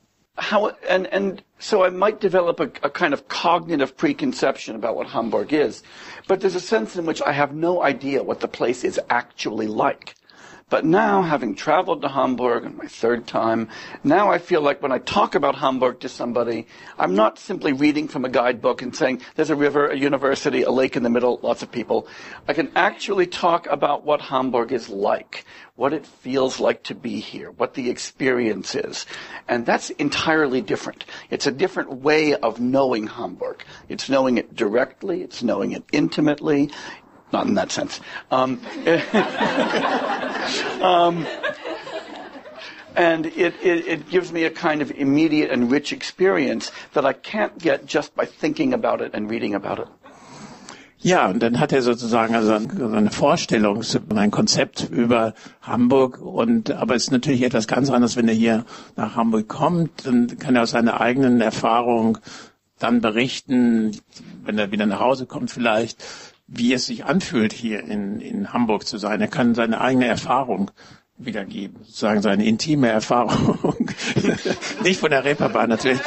So I might develop a kind of cognitive preconception about what Hamburg is, but there's a sense in which I have no idea what the place is actually like. But now, having traveled to Hamburg, and my third time, now I feel like when I talk about Hamburg to somebody, I'm not simply reading from a guidebook and saying, there's a river, a university, a lake in the middle, lots of people. I can actually talk about what Hamburg is like, what it feels like to be here, what the experience is. And that's entirely different. It's a different way of knowing Hamburg. It's knowing it directly, it's knowing it intimately. Not in that sense. And it gives me a kind of immediate and rich experience that I can't get just by thinking about it and reading about it. Ja, und dann hat er sozusagen also eine Vorstellung, ein Konzept über Hamburg aber es ist natürlich etwas ganz anderes, wenn er hier nach Hamburg kommt, dann kann er aus seiner eigenen Erfahrung dann berichten, wenn er wieder nach Hause kommt vielleicht, wie es sich anfühlt, hier in Hamburg zu sein. Er kann seine eigene Erfahrung wiedergeben, sozusagen seine intime Erfahrung. Nicht von der Reeperbahn natürlich.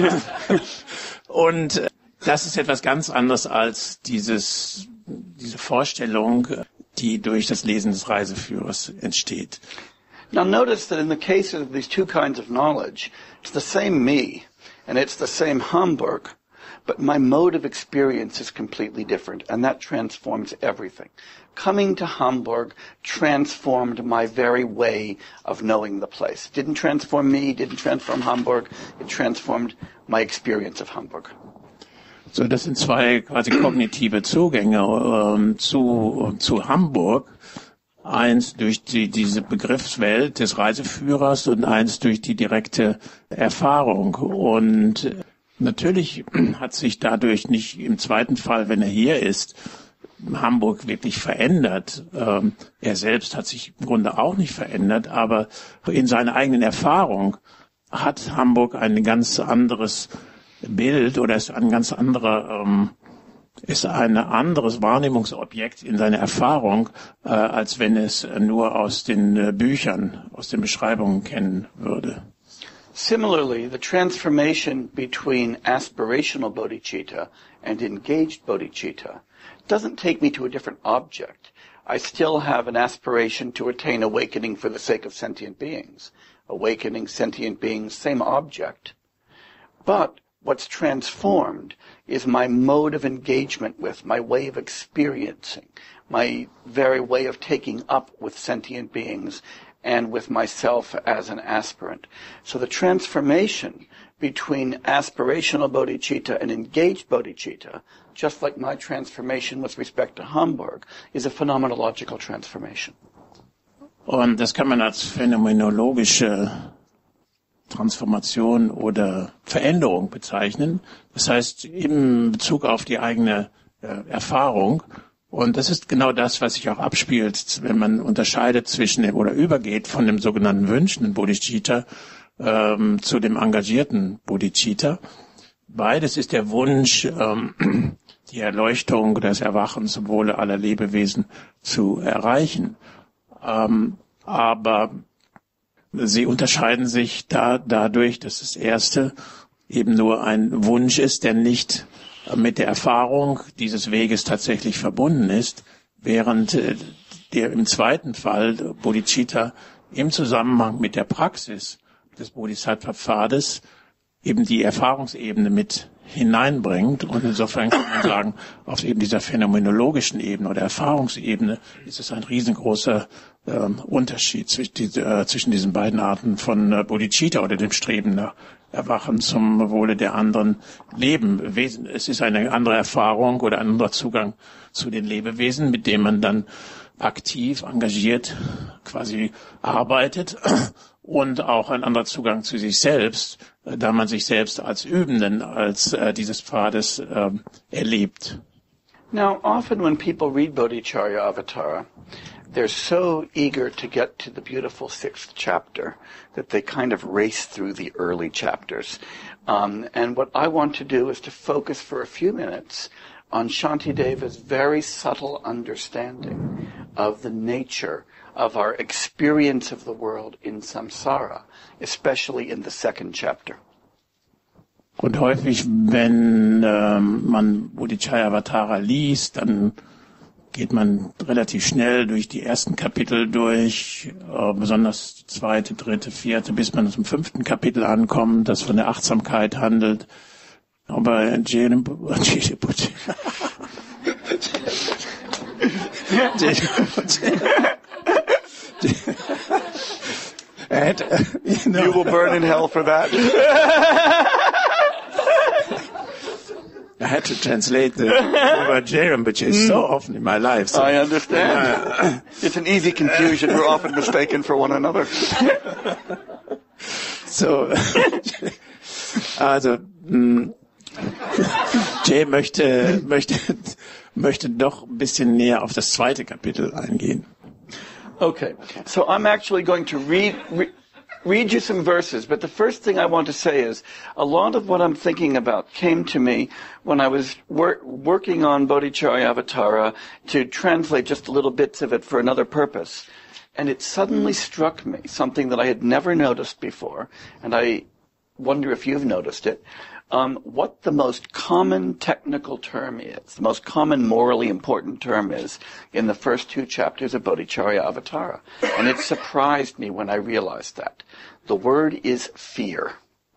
Und das ist etwas ganz anderes als diese Vorstellung, die durch das Lesen des Reiseführers entsteht. Now notice that in the case of these two kinds of knowledge, it's the same me and it's the same Hamburg. But my mode of experience is completely different, and that transforms everything. Coming to Hamburg transformed my very way of knowing the place. It didn't transform me, didn't transform Hamburg, it transformed my experience of Hamburg. So, das sind zwei quasi kognitive Zugänge zu Hamburg. Eins durch diese Begriffswelt des Reiseführers und eins durch die direkte Erfahrung. Und natürlich hat sich dadurch nicht im zweiten Fall, wenn er hier ist, Hamburg wirklich verändert. Er selbst hat sich im Grunde auch nicht verändert, aber in seiner eigenen Erfahrung hat Hamburg ein ganz anderes Bild oder ist ein ganz ist ein anderes Wahrnehmungsobjekt in seiner Erfahrung, als wenn es nur aus den Büchern, aus den Beschreibungen kennen würde. Similarly, the transformation between aspirational bodhicitta and engaged bodhicitta doesn't take me to a different object. I still have an aspiration to attain awakening for the sake of sentient beings. Awakening, sentient beings, same object. But what's transformed is my mode of engagement with, my way of experiencing, my very way of taking up with sentient beings and with myself as an aspirant. So the transformation between aspirational bodhicitta and engaged bodhicitta, just like my transformation with respect to Hamburg, is a phenomenological transformation. Und das kann man als phänomenologische Transformation oder Veränderung bezeichnen. Das heißt, in Bezug auf die eigene Erfahrung. Und das ist genau das, was sich auch abspielt, wenn man unterscheidet zwischen dem oder übergeht von dem sogenannten wünschenden Bodhicitta zu dem engagierten Bodhicitta. Beides ist der Wunsch, die Erleuchtung, das Erwachen zum Wohle aller Lebewesen zu erreichen. Aber sie unterscheiden sich dadurch, dass das erste eben nur ein Wunsch ist, der nicht mit der Erfahrung dieses Weges tatsächlich verbunden ist, während der im zweiten Fall Bodhicitta im Zusammenhang mit der Praxis des Bodhisattva-Pfades eben die Erfahrungsebene mit hineinbringt. Und insofern kann man sagen, auf eben dieser phänomenologischen Ebene oder Erfahrungsebene ist es ein riesengroßer Unterschied zwischen diesen beiden Arten von Bodhicitta oder dem Streben nach Erwachen zum Wohle der anderen Lebewesen. Es ist eine andere Erfahrung oder ein anderer Zugang zu den Lebewesen, mit dem man dann aktiv, engagiert quasi arbeitet und auch ein anderer Zugang zu sich selbst, da man sich selbst als Übenden, als dieses Pfades erlebt. Now, often when people read Bodhicharyavatara, they're so eager to get to the beautiful 6th chapter that they kind of race through the early chapters. And what I want to do is to focus for a few minutes on Shantideva's very subtle understanding of the nature of our experience of the world in samsara, especially in the 2nd chapter. Und häufig, wenn man Bodhicharyavatara liest, dann geht man relativ schnell durch die ersten Kapitel durch, besonders 2., 3., 4., bis man zum 5. Kapitel ankommt, das von der Achtsamkeit handelt. Aber You will burn in hell for that. I had to translate the word Jerem, which is so often in my life. So. I understand. It's an easy confusion. We're often mistaken for one another. So, also, Jay möchte doch ein bisschen näher auf das 2. Kapitel eingehen. Okay, so I'm actually going to read you some verses, but the first thing I want to say is a lot of what I'm thinking about came to me when I was working on Bodhicharyavatara to translate just little bits of it for another purpose. And it suddenly struck me, something that I had never noticed before, and I wonder if you've noticed it, what the most common technical term is, the most common morally important term is in the first 2 chapters of Bodhicharyavatara. And it surprised me when I realized that. The word is fear.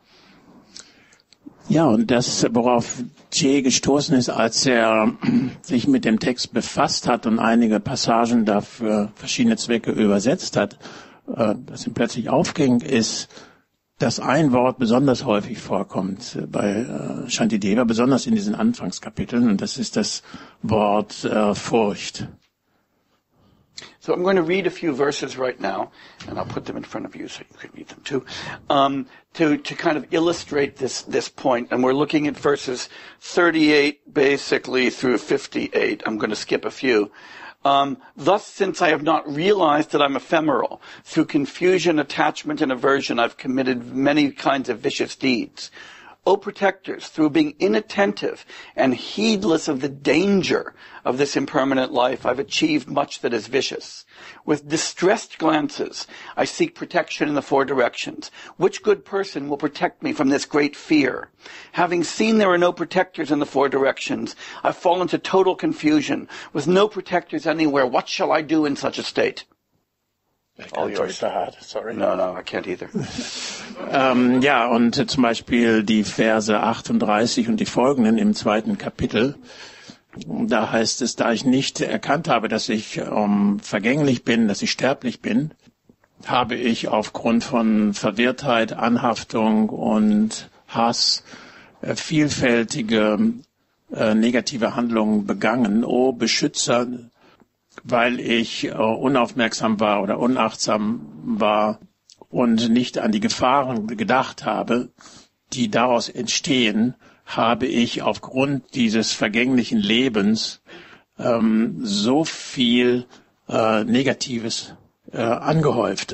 Ja, und das, worauf Jay gestoßen ist, als er sich mit dem Text befasst hat und einige Passagen dafür verschiedene Zwecke übersetzt hat, dass ihm plötzlich aufging, ist, dass ein Wort besonders häufig vorkommt bei Shantideva, besonders in diesen Anfangskapiteln, und das ist das Wort Furcht. So I'm going to read a few verses right now, and I'll put them in front of you so you can read them too, to kind of illustrate this point. And we're looking at verses 38 basically through 58. I'm going to skip a few. Thus, since I have not realized that I'm ephemeral, through confusion, attachment, and aversion, I've committed many kinds of vicious deeds. O protectors, through being inattentive and heedless of the danger of this impermanent life, I've achieved much that is vicious. With distressed glances, I seek protection in the 4 directions. Which good person will protect me from this great fear? Having seen there are no protectors in the 4 directions, I fall into total confusion. With no protectors anywhere, what shall I do in such a state? All yours. Sorry. No, I can't either. Ja, und zum Beispiel die Verse 38 und die folgenden im 2. Kapitel. Da heißt es, da ich nicht erkannt habe, dass ich vergänglich bin, dass ich sterblich bin, habe ich aufgrund von Verwirrtheit, Anhaftung und Hass vielfältige negative Handlungen begangen. O Beschützer, weil ich unaufmerksam war oder unachtsam war und nicht an die Gefahren gedacht habe, die daraus entstehen, habe ich aufgrund dieses vergänglichen Lebens so viel Negatives angehäuft.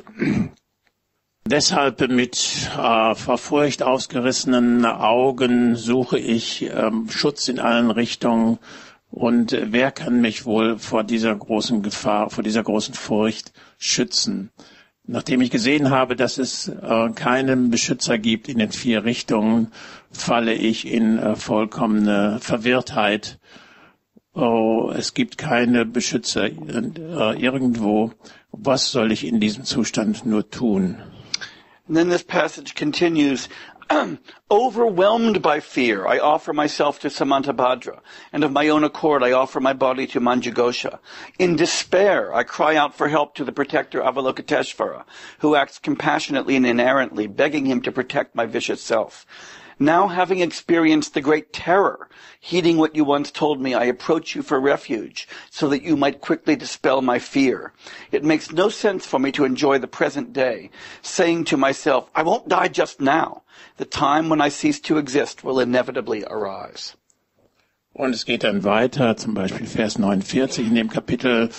Deshalb mit vor Furcht ausgerissenen Augen suche ich Schutz in allen Richtungen. Und wer kann mich wohl vor dieser großen Gefahr, vor dieser großen Furcht schützen? Nachdem ich gesehen habe, dass es keinen Beschützer gibt in den 4 Richtungen, falle ich in vollkommene Verwirrtheit. Oh, es gibt keine Beschützer irgendwo. Was soll ich in diesem Zustand nur tun? And then this passage continues. Overwhelmed by fear, I offer myself to Samantabhadra, and of my own accord I offer my body to Manjughosha. In despair, I cry out for help to the protector Avalokiteshvara, who acts compassionately and inerrantly, begging him to protect my vicious self. Now, having experienced the great terror, heeding what you once told me, I approach you for refuge, so that you might quickly dispel my fear. It makes no sense for me to enjoy the present day, saying to myself, I won't die just now. The time when I cease to exist will inevitably arise. Und es geht dann weiter, zum Beispiel Vers 49 in dem Kapitel,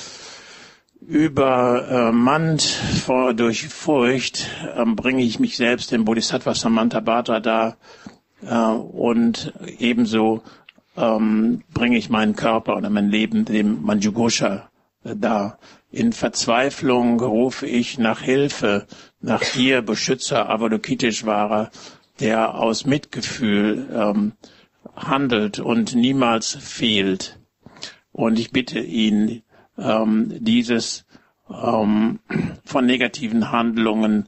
übermannt durch Furcht bringe ich mich selbst dem Bodhisattva Samantabhadra dar und ebenso bringe ich meinen Körper oder mein Leben dem Manjughosha dar. In Verzweiflung rufe ich nach Hilfe, nach dir, Beschützer Avalokiteshvara, der aus Mitgefühl handelt und niemals fehlt. Und ich bitte ihn, dieses von negativen Handlungen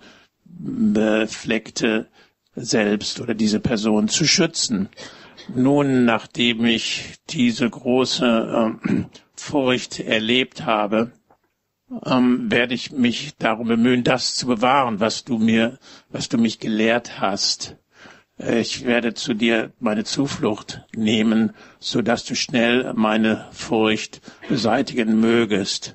befleckte Selbst oder diese Person zu schützen. Nun, nachdem ich diese große Furcht erlebt habe, werde ich mich darum bemühen, das zu bewahren, was du mich gelehrt hast. Ich werde zu dir meine Zuflucht nehmen, so dass du schnell meine Furcht beseitigen mögest.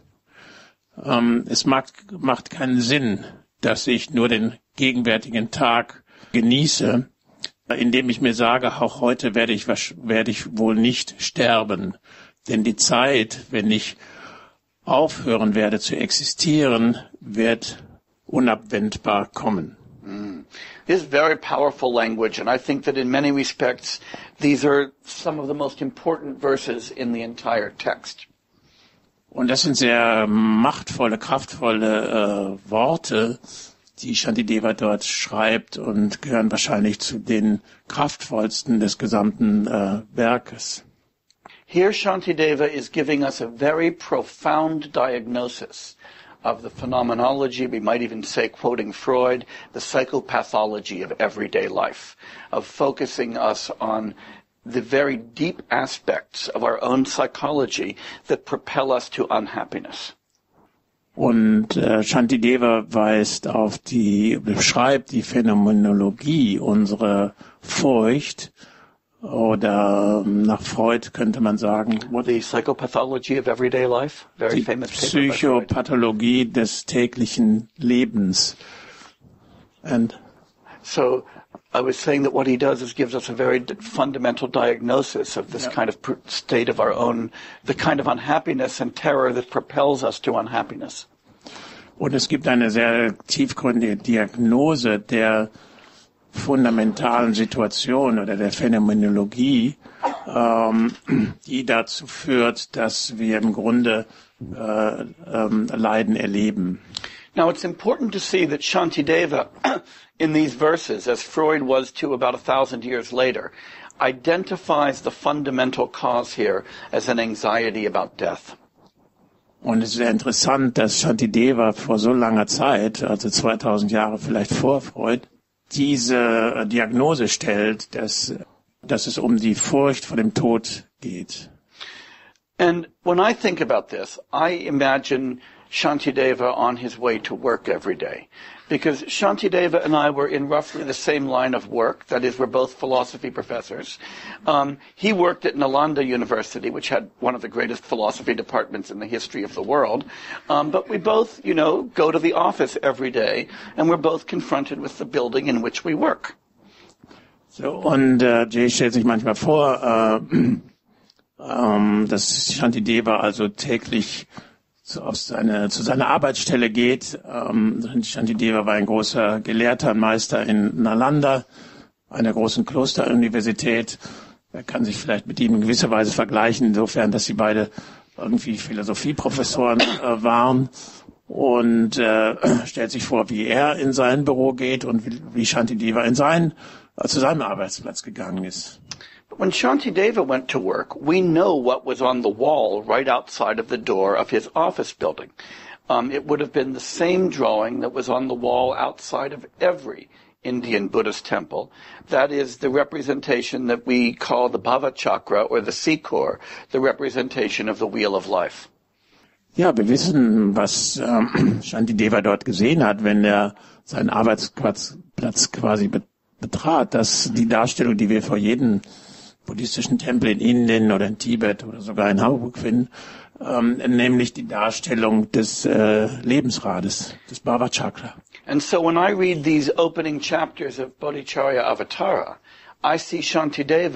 Es macht keinen Sinn, dass ich nur den gegenwärtigen Tag genieße, indem ich mir sage, auch heute werde ich wohl nicht sterben. Denn die Zeit, wenn ich aufhören werde zu existieren, wird unabwendbar kommen. This is very powerful language, and I think that in many respects, these are some of the most important verses in the entire text. Und das sind sehr machtvolle, kraftvolle Worte, die Shantideva dort schreibt und gehören wahrscheinlich zu den kraftvollsten des gesamten Werkes. Here Shantideva is giving us a very profound diagnosis of the phenomenology, we might even say, quoting Freud, the psychopathology of everyday life, of focusing us on the very deep aspects of our own psychology that propel us to unhappiness. Und Shantideva beschreibt die Phänomenologie unserer Furcht, oder nach Freud könnte man sagen, the psychopathology of everyday life, very famous paper by Freud. Psychopathologie des täglichen Lebens. And so I was saying that what he does is gives us a very fundamental diagnosis of this kind of state of our own, the kind of unhappiness and terror that propels us to unhappiness. Und es gibt eine sehr tiefgründige Diagnose der fundamentalen Situation oder der Phänomenologie, die dazu führt, dass wir im Grunde Leiden erleben. Now it's important to see that Shantideva, in these verses, as Freud was too about 1,000 years later, identifies the fundamental cause here as an anxiety about death. Und es ist sehr interessant, dass Shantideva vor so langer Zeit, also 2000 Jahre vielleicht vor Freud, diese Diagnose stellt, dass es um die Furcht vor dem Tod geht. And when I think about this, I imagine Shantideva on his way to work every day. Because Shantideva and I were in roughly the same line of work. That is, we're both philosophy professors. He worked at Nalanda University, which had one of the greatest philosophy departments in the history of the world. But we both, go to the office every day, and we're both confronted with the building in which we work. So, und Jay stellt sich manchmal vor, dass Shantideva also täglich zu seiner Arbeitsstelle geht. Shantideva war ein großer Gelehrter, ein Meister in Nalanda, einer großen Klosteruniversität. Er kann sich vielleicht mit ihm in gewisser Weise vergleichen, insofern, dass sie beide irgendwie Philosophieprofessoren waren. Und stellt sich vor, wie er in sein Büro geht und wie Shantideva zu seinem Arbeitsplatz gegangen ist. When Shantideva went to work, we know what was on the wall right outside of the door of his office building. It would have been the same drawing that was on the wall outside of every Indian Buddhist temple. That is the representation that we call the Bhava Chakra or the Sikor, the representation of the Wheel of Life. Ja, wir wissen, was Shantideva dort gesehen hat, wenn er seinen Arbeitsplatz quasi betrat, dass die Darstellung, die wir vor jedem buddhistischen Tempel in Indien oder in Tibet oder sogar in Hamburg finden, nämlich die Darstellung des Lebensrades, des Bhava Chakra. And so when I read these opening chapters of Bodhicharya Avatara, I see Shantideva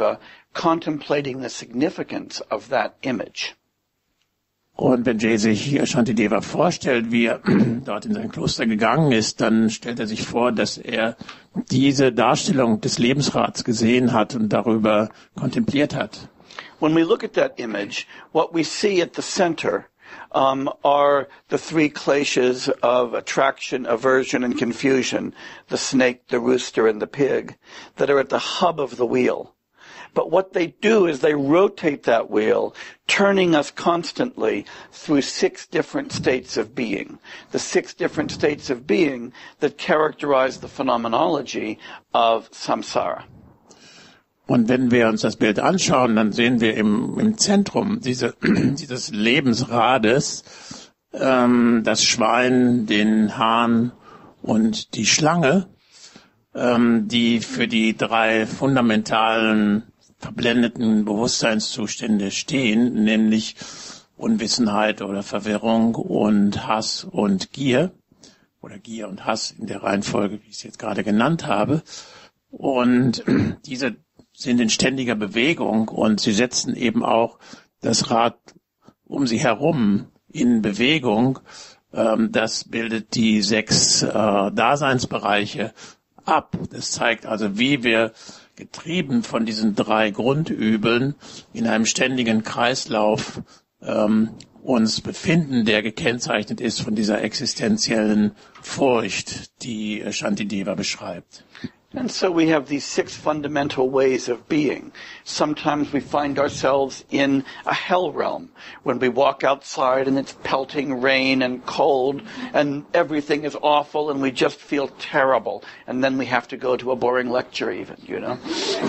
contemplating the significance of that image. Und wenn Jay sich Shantideva vorstellt, wie er dort in sein Kloster gegangen ist, dann stellt er sich vor, dass er diese Darstellung des Lebensrats gesehen hat und darüber kontempliert hat. When we look at that image, what we see at the center are the three kleshas of attraction, aversion, and confusion, the snake, the rooster, and the pig, that are at the hub of the wheel. But what they do is they rotate that wheel, turning us constantly through 6 different states of being. The 6 different states of being that characterize the phenomenology of samsara. Und wenn wir uns das Bild anschauen, dann sehen wir im Zentrum dieses Lebensrades das Schwein, den Hahn und die Schlange, die für die 3 fundamentalen verblendeten Bewusstseinszustände stehen, nämlich Unwissenheit oder Verwirrung und Hass und Gier, oder Gier und Hass in der Reihenfolge, wie ich es jetzt gerade genannt habe. Und diese sind in ständiger Bewegung und sie setzen eben auch das Rad um sie herum in Bewegung. Das bildet die 6 Daseinsbereiche ab. Das zeigt also, wie wir getrieben von diesen 3 Grundübeln in einem ständigen Kreislauf uns befinden, der gekennzeichnet ist von dieser existenziellen Furcht, die Shantideva beschreibt. And so we have these 6 fundamental ways of being. Sometimes we find ourselves in a hell realm when we walk outside and it's pelting rain and cold and everything is awful and we just feel terrible. And then we have to go to a boring lecture even, you know.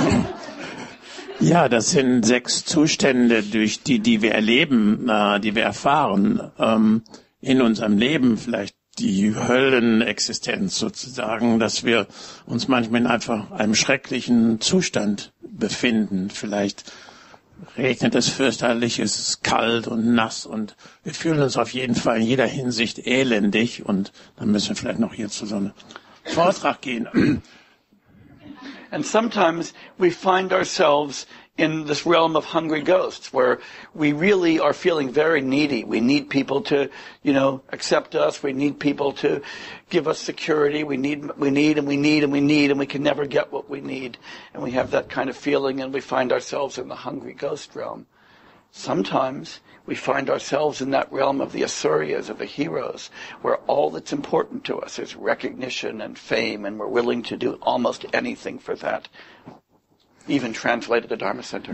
Ja, das sind 6 Zustände, durch die wir erleben, die wir erfahren in unserem Leben, vielleicht die Höllenexistenz sozusagen, dass wir uns manchmal in einfach einem schrecklichen Zustand befinden. Vielleicht regnet es fürchterlich, es ist kalt und nass und wir fühlen uns auf jeden Fall in jeder Hinsicht elendig und dann müssen wir vielleicht noch hier zu so einem Vortrag gehen. And sometimes we find ourselves in this realm of hungry ghosts where we really are feeling very needy. We need people to, accept us. We need people to give us security. We need, and we can never get what we need. And we have that kind of feeling and we find ourselves in the hungry ghost realm. Sometimes we find ourselves in that realm of the Asuryas, of the heroes, where all that's important to us is recognition and fame, and we're willing to do almost anything for that. Even translated the Dharma Center.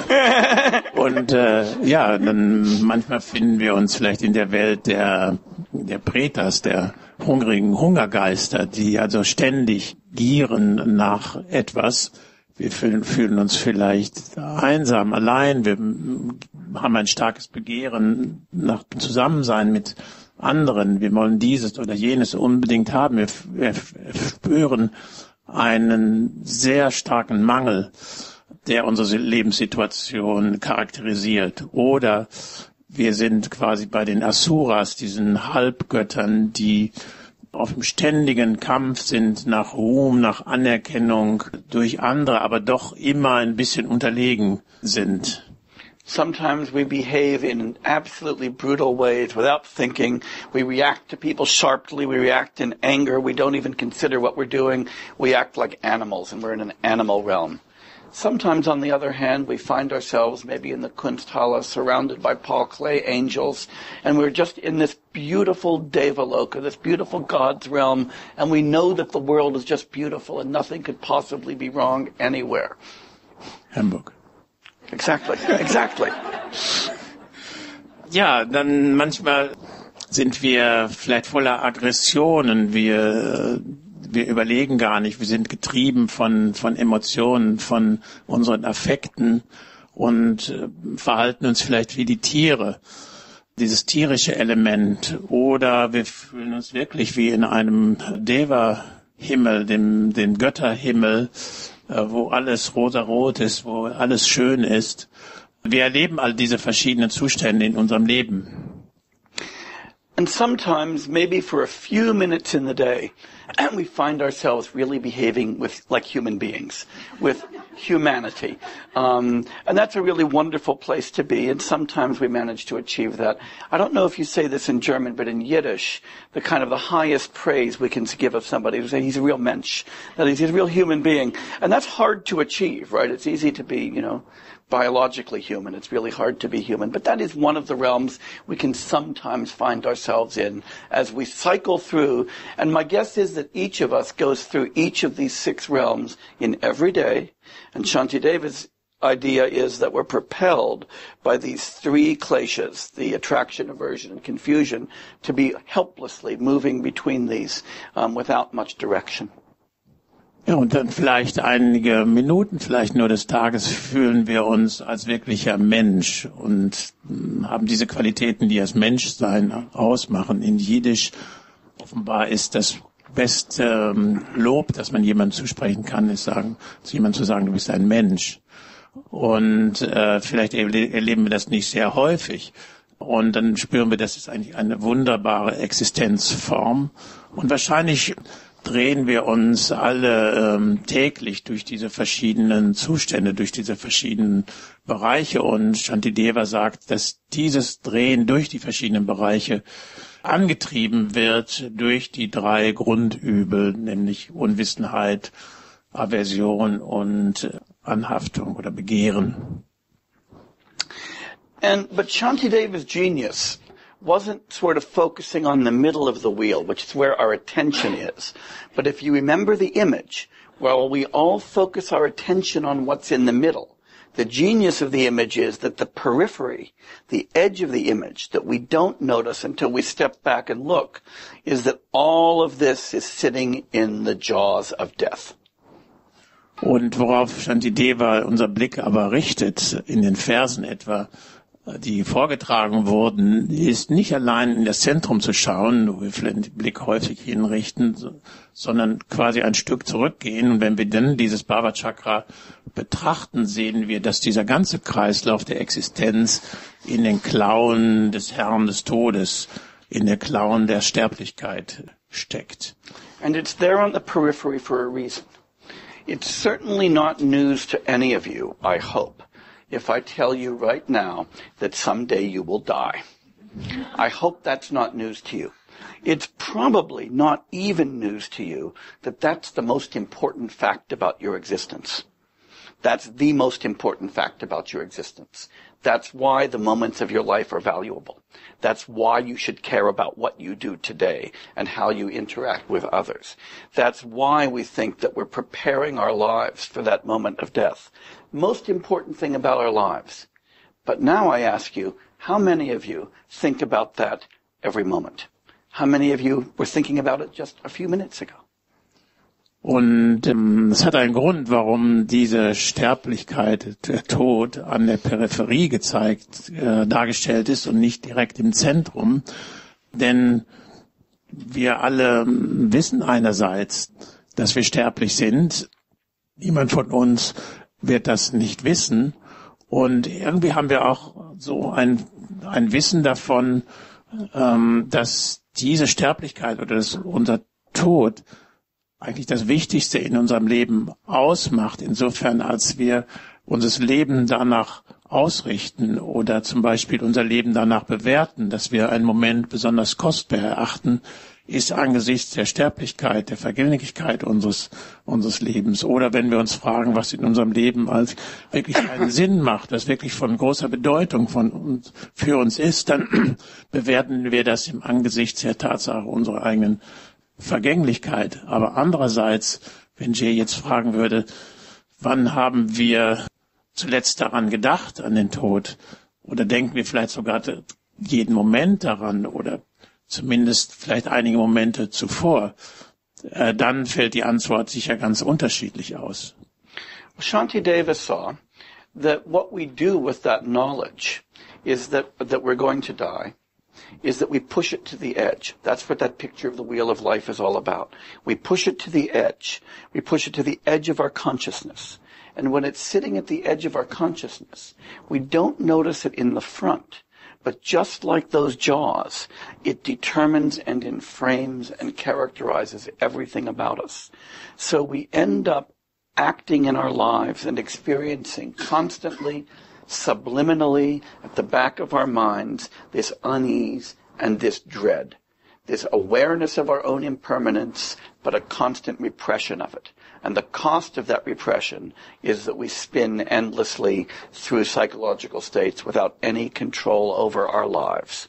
Und dann manchmal finden wir uns vielleicht in der Welt der Pretas, der hungrigen Hungergeister, die also ständig gieren nach etwas. Wir fühlen uns vielleicht einsam, allein. Wir haben ein starkes Begehren nach Zusammensein mit anderen. Wir wollen dieses oder jenes unbedingt haben. Wir spüren einen sehr starken Mangel, der unsere Lebenssituation charakterisiert. Oder wir sind quasi bei den Asuras, diesen Halbgöttern, die auf dem ständigen Kampf sind nach Ruhm, nach Anerkennung durch andere, aber doch immer ein bisschen unterlegen sind. Sometimes we behave in absolutely brutal ways without thinking. We react to people sharply. We react in anger. We don't even consider what we're doing. We act like animals, and we're in an animal realm. Sometimes, on the other hand, we find ourselves maybe in the Kunsthalle surrounded by Paul Klee angels, and we're just in this beautiful Devaloka, this beautiful God's realm, and we know that the world is just beautiful and nothing could possibly be wrong anywhere. Hamburg. Exactly. Ja, dann manchmal sind wir vielleicht voller Aggressionen, wir überlegen gar nicht, wir sind getrieben von Emotionen, von unseren Affekten und verhalten uns vielleicht wie die Tiere, dieses tierische Element. Oder wir fühlen uns wirklich wie in einem Deva-Himmel, dem Götterhimmel, wo alles rosarot ist, wo alles schön ist. Wir erleben all diese verschiedenen Zustände in unserem Leben. And sometimes, maybe for a few minutes in the day, and we find ourselves really behaving like human beings, with humanity. And that's a really wonderful place to be, and sometimes we manage to achieve that. I don't know if you say this in German, but in Yiddish, the highest praise we can give of somebody is say he's a real mensch, that he's a real human being. And that's hard to achieve, right? It's easy to be, biologically human. It's really hard to be human. But that is one of the realms we can sometimes find ourselves in as we cycle through. And my guess is that each of us goes through each of these 6 realms in every day. And Shantideva's idea is that we're propelled by these 3 kleshas, the attraction, aversion, and confusion, to be helplessly moving between these without much direction. Ja, und dann vielleicht einige Minuten, vielleicht nur des Tages, fühlen wir uns als wirklicher Mensch und haben diese Qualitäten, die das Menschsein ausmachen. In Jiddisch offenbar ist das beste Lob, das man jemandem zusprechen kann, ist zu jemandem zu sagen, du bist ein Mensch. Und vielleicht erleben wir das nicht sehr häufig. Und dann spüren wir, das ist eigentlich eine wunderbare Existenzform. Und wahrscheinlich drehen wir uns alle täglich durch diese verschiedenen Zustände, durch diese verschiedenen Bereiche. Und Shantideva sagt, dass dieses Drehen durch die verschiedenen Bereiche angetrieben wird durch die 3 Grundübel, nämlich Unwissenheit, Aversion und Anhaftung oder Begehren. But Shantideva's genius wasn't sort of focusing on the middle of the wheel, which is where our attention is. But if you remember the image, well, we all focus our attention on what's in the middle. The genius of the image is that the periphery, the edge of the image that we don't notice until we step back and look, is that all of this is sitting in the jaws of death. Und worauf Shantideva unser Blick aber richtet, in den Versen etwa, die vorgetragen wurden, ist nicht allein in das Zentrum zu schauen, wo wir vielleicht den Blick häufig hinrichten, sondern quasi ein Stück zurückgehen. Und wenn wir dann dieses Bhava Chakra betrachten, sehen wir, dass dieser ganze Kreislauf der Existenz in den Klauen des Herrn des Todes, in der Klauen der Sterblichkeit steckt. And it's there on the periphery for a reason. It's certainly not news to any of you, I hope, if I tell you right now that someday you will die. I hope that's not news to you. It's probably not even news to you that that's the most important fact about your existence. That's the most important fact about your existence. That's why the moments of your life are valuable. That's why you should care about what you do today and how you interact with others. That's why we think that we're preparing our lives for that moment of death. Most important thing about our lives. But now I ask you, how many of you think about that every moment? How many of you were thinking about it just a few minutes ago? Und es hat einen Grund, warum diese Sterblichkeit, der Tod, an der Peripherie dargestellt ist und nicht direkt im Zentrum. Denn wir alle wissen einerseits, dass wir sterblich sind. Niemand von uns wird das nicht wissen. Und irgendwie haben wir auch so ein Wissen davon, dass diese Sterblichkeit oder unser Tod eigentlich das Wichtigste in unserem Leben ausmacht, insofern als wir unser Leben danach ausrichten oder zum Beispiel unser Leben danach bewerten, dass wir einen Moment besonders kostbar erachten, ist angesichts der Sterblichkeit, der Vergänglichkeit unseres Lebens. Oder wenn wir uns fragen, was in unserem Leben als wirklich einen Sinn macht, was wirklich von großer Bedeutung für uns ist, dann bewerten wir das im Angesicht der Tatsache unserer eigenen Vergänglichkeit. Aber andererseits, wenn Jay jetzt fragen würde, wann haben wir zuletzt daran gedacht, an den Tod? Oder denken wir vielleicht sogar jeden Moment daran oder zumindest vielleicht einige Momente zuvor? Dann fällt die Antwort sicher ganz unterschiedlich aus. Shantideva saw that what we do with that knowledge is that we're going to die. Is that we push it to the edge. That's what that picture of the wheel of life is all about. We push it to the edge. We push it to the edge of our consciousness. And when it's sitting at the edge of our consciousness, we don't notice it in the front, But just like those jaws, it determines and inframes and characterizes everything about us. So we end up acting in our lives and experiencing constantly, subliminally, at the back of our minds, this unease and this dread. This awareness of our own impermanence, but a constant repression of it. And the cost of that repression is that we spin endlessly through psychological states without any control over our lives.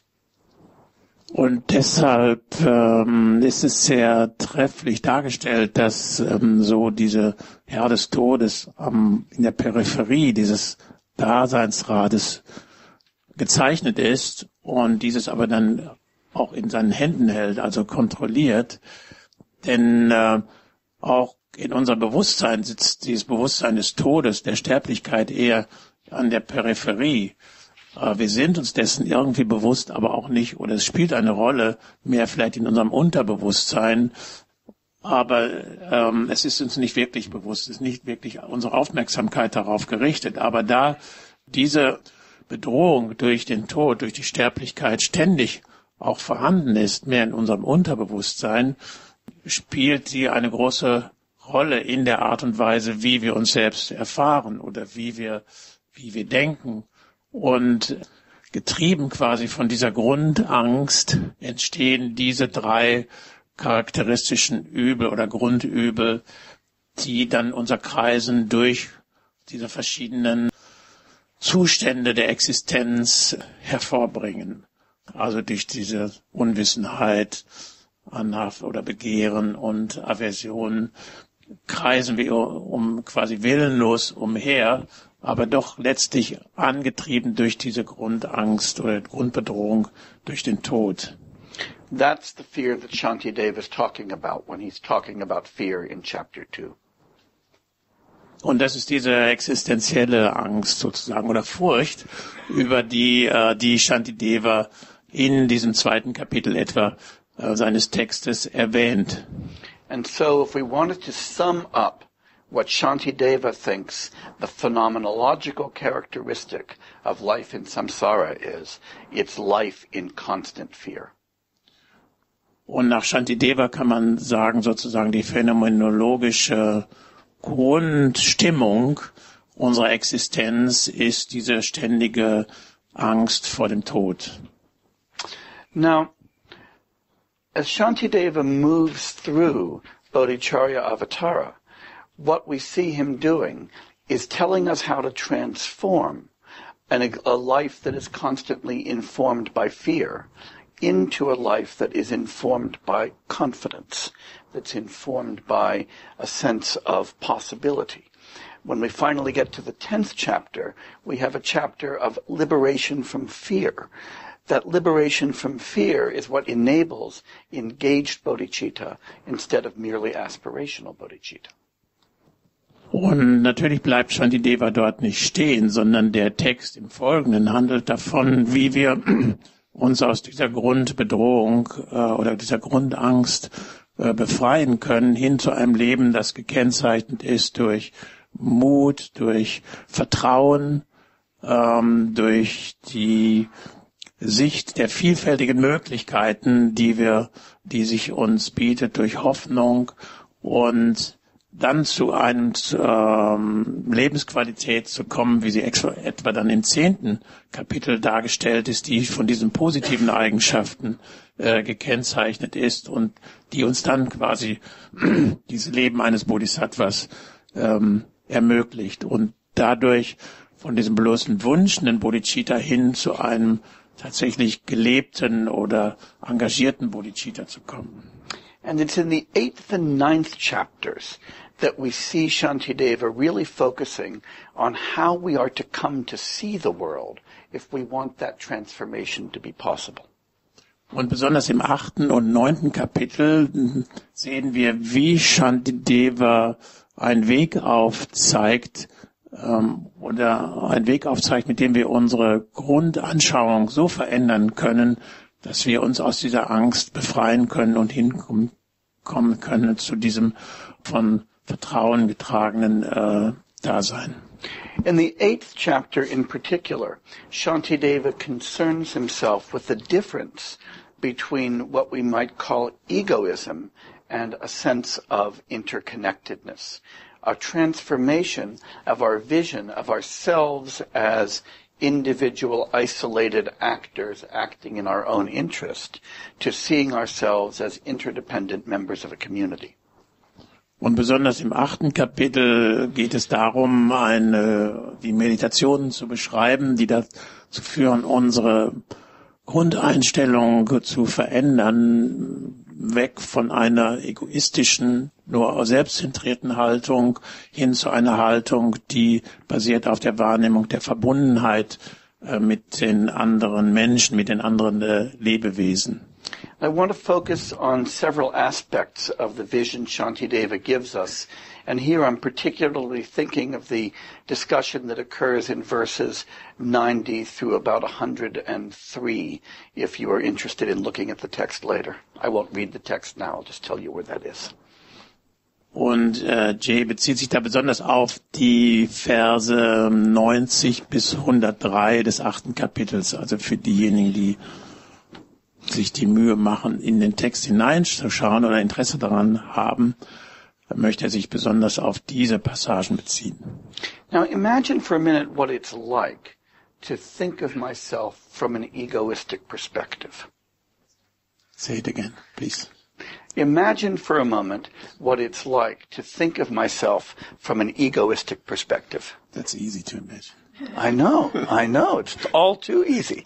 Und deshalb ist es sehr trefflich dargestellt, dass so diese Herr des Todes in der Peripherie dieses Daseinsrades gezeichnet ist und dieses aber dann auch in seinen Händen hält, also kontrolliert. Denn auch in unserem Bewusstsein sitzt dieses Bewusstsein des Todes, der Sterblichkeit eher an der Peripherie. Wir sind uns dessen irgendwie bewusst, aber auch nicht, oder es spielt eine Rolle, mehr vielleicht in unserem Unterbewusstsein, aber es ist uns nicht wirklich bewusst, es ist nicht wirklich unsere Aufmerksamkeit darauf gerichtet. Aber da diese Bedrohung durch den Tod, durch die Sterblichkeit ständig auch vorhanden ist, mehr in unserem Unterbewusstsein, spielt sie eine große Rolle in der Art und Weise, wie wir uns selbst erfahren oder wie wir denken. Und getrieben quasi von dieser Grundangst entstehen diese drei charakteristischen Übel oder Grundübel, die dann unser Kreisen durch diese verschiedenen Zustände der Existenz hervorbringen. Also durch diese Unwissenheit, Anhaft oder Begehren und Aversion kreisen wir quasi willenlos umher, aber doch letztlich angetrieben durch diese Grundangst oder Grundbedrohung durch den Tod. That's the fear that Shantideva is talking about when he's talking about fear in chapter 2. Und das ist diese existenzielle Angst sozusagen oder Furcht, über die Shantideva in diesem zweiten Kapitel etwa seines Textes erwähnt. And so if we wanted to sum up what Shantideva thinks the phenomenological characteristic of life in samsara is, it's life in constant fear. Und nach Shantideva kann man sagen, sozusagen die phänomenologische Grundstimmung unserer Existenz ist diese ständige Angst vor dem Tod. Now, as Shantideva moves through Bodhicharya Avatara, what we see him doing is telling us how to transform a life that is constantly informed by fear into a life that is informed by confidence, that's informed by a sense of possibility. When we finally get to the 10th chapter, we have a chapter of liberation from fear. That liberation from fear is what enables engaged bodhicitta instead of merely aspirational bodhicitta. Und natürlich bleibt Shantideva dort nicht stehen, sondern der Text im Folgenden handelt davon, wie wir uns aus dieser Grundbedrohung oder dieser Grundangst befreien können, hin zu einem Leben, das gekennzeichnet ist durch Mut, durch Vertrauen, durch die Sicht der vielfältigen Möglichkeiten, die sich uns bietet, durch Hoffnung und dann zu einem Lebensqualität zu kommen, wie sie etwa dann im 10. Kapitel dargestellt ist, die von diesen positiven Eigenschaften gekennzeichnet ist und die uns dann quasi dieses Leben eines Bodhisattvas ermöglicht und dadurch von diesem bloßen wünschenden Bodhicitta hin zu einem tatsächlich gelebten oder engagierten Bodhicitta zu kommen. And it's in the 8th and 9th chapters that we see Shantideva really focusing on how we are to come to see the world if we want that transformation to be possible. Und besonders im 8. und 9. Kapitel sehen wir, wie Shantideva einen Weg aufzeigt, mit dem wir unsere Grundanschauung so verändern können, dass wir uns aus dieser Angst befreien können und hinkommen können zu diesem von Vertrauen getragenen Dasein. In the 8th chapter in particular, Shantideva concerns himself with the difference between what we might call egoism and a sense of interconnectedness, a transformation of our vision of ourselves as individual isolated actors acting in our own interest to seeing ourselves as interdependent members of a community. Und besonders im 8. Kapitel geht es darum, die Meditationen zu beschreiben, die dazu führen, unsere Grundeinstellung zu verändern, weg von einer egoistischen, nur selbstzentrierten Haltung hin zu einer Haltung, die basiert auf der Wahrnehmung der Verbundenheit mit den anderen Menschen, mit den anderen Lebewesen. I want to focus on several aspects of the vision Shantideva gives us. And here I'm particularly thinking of the discussion that occurs in verses 90 through about 103, if you are interested in looking at the text later. I won't read the text now, I'll just tell you where that is. Und Jay bezieht sich da besonders auf die Verse 90 bis 103 des 8. Kapitels, also für diejenigen, die sich die Mühe machen, in den Text hineinzuschauen oder Interesse daran haben, möchte er sich besonders auf diese Passagen beziehen. Now imagine for a minute what it's like to think of myself from an egoistic perspective. Say it again, please. Imagine for a moment what it's like to think of myself from an egoistic perspective. That's easy to imagine. I know, it's all too easy.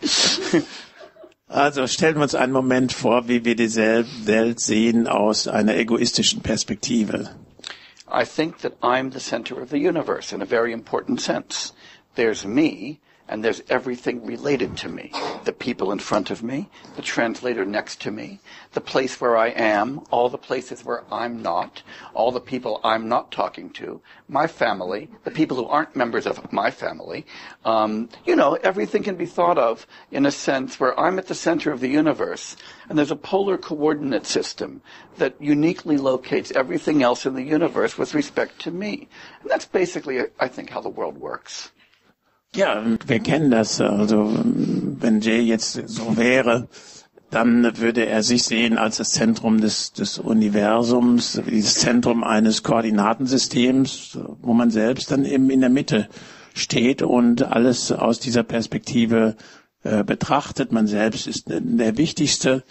Also stellen wir uns einen Moment vor, wie wir die Welt sehen aus einer egoistischen Perspektive. I think that I'm the center of the universe in a very important sense. There's me, and there's everything related to me. The people in front of me, the translator next to me, the place where I am, all the places where I'm not, all the people I'm not talking to, my family, the people who aren't members of my family. Everything can be thought of in a sense where I'm at the center of the universe, and there's a polar coordinate system that uniquely locates everything else in the universe with respect to me. And that's basically, I think, how the world works. Ja, wir kennen das. Also wenn Jay jetzt so wäre, dann würde er sich sehen als das Zentrum des Universums, das Zentrum eines Koordinatensystems, wo man selbst dann eben in der Mitte steht und alles aus dieser Perspektive betrachtet. Man selbst ist der Wichtigste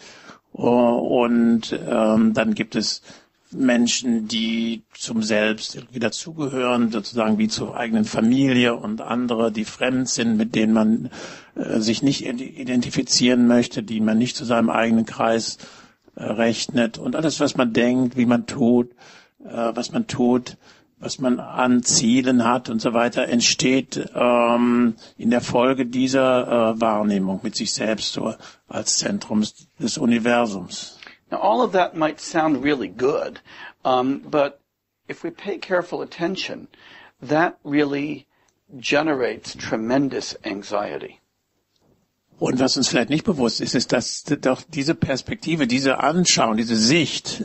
und dann gibt es Menschen, die zum Selbst irgendwie dazugehören, sozusagen wie zur eigenen Familie, und andere, die fremd sind, mit denen man sich nicht identifizieren möchte, die man nicht zu seinem eigenen Kreis rechnet, und alles, was man denkt, wie man tut, was man an Zielen hat und so weiter, entsteht in der Folge dieser Wahrnehmung mit sich selbst so als Zentrum des Universums. Now, all of that might sound really good, but if we pay careful attention, that really generates tremendous anxiety. Und was uns vielleicht nicht bewusst ist, ist, dass doch diese Perspektive, diese Anschauung, diese Sicht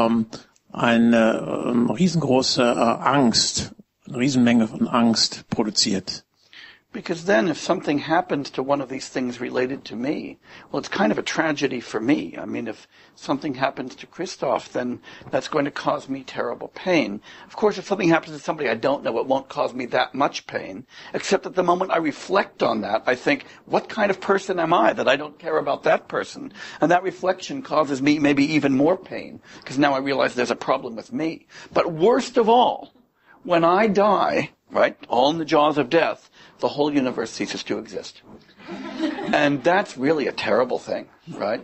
eine riesengroße Angst, eine Riesenmenge von Angst produziert. Because then if something happens to one of these things related to me, well, it's kind of a tragedy for me. I mean, if something happens to Christoph, then that's going to cause me terrible pain. Of course, if something happens to somebody I don't know, it won't cause me that much pain, except at the moment I reflect on that, I think, what kind of person am I that I don't care about that person? And that reflection causes me maybe even more pain, because now I realize there's a problem with me. But worst of all, when I die, right, all in the jaws of death, the whole universe ceases to exist. And that's really a terrible thing, right?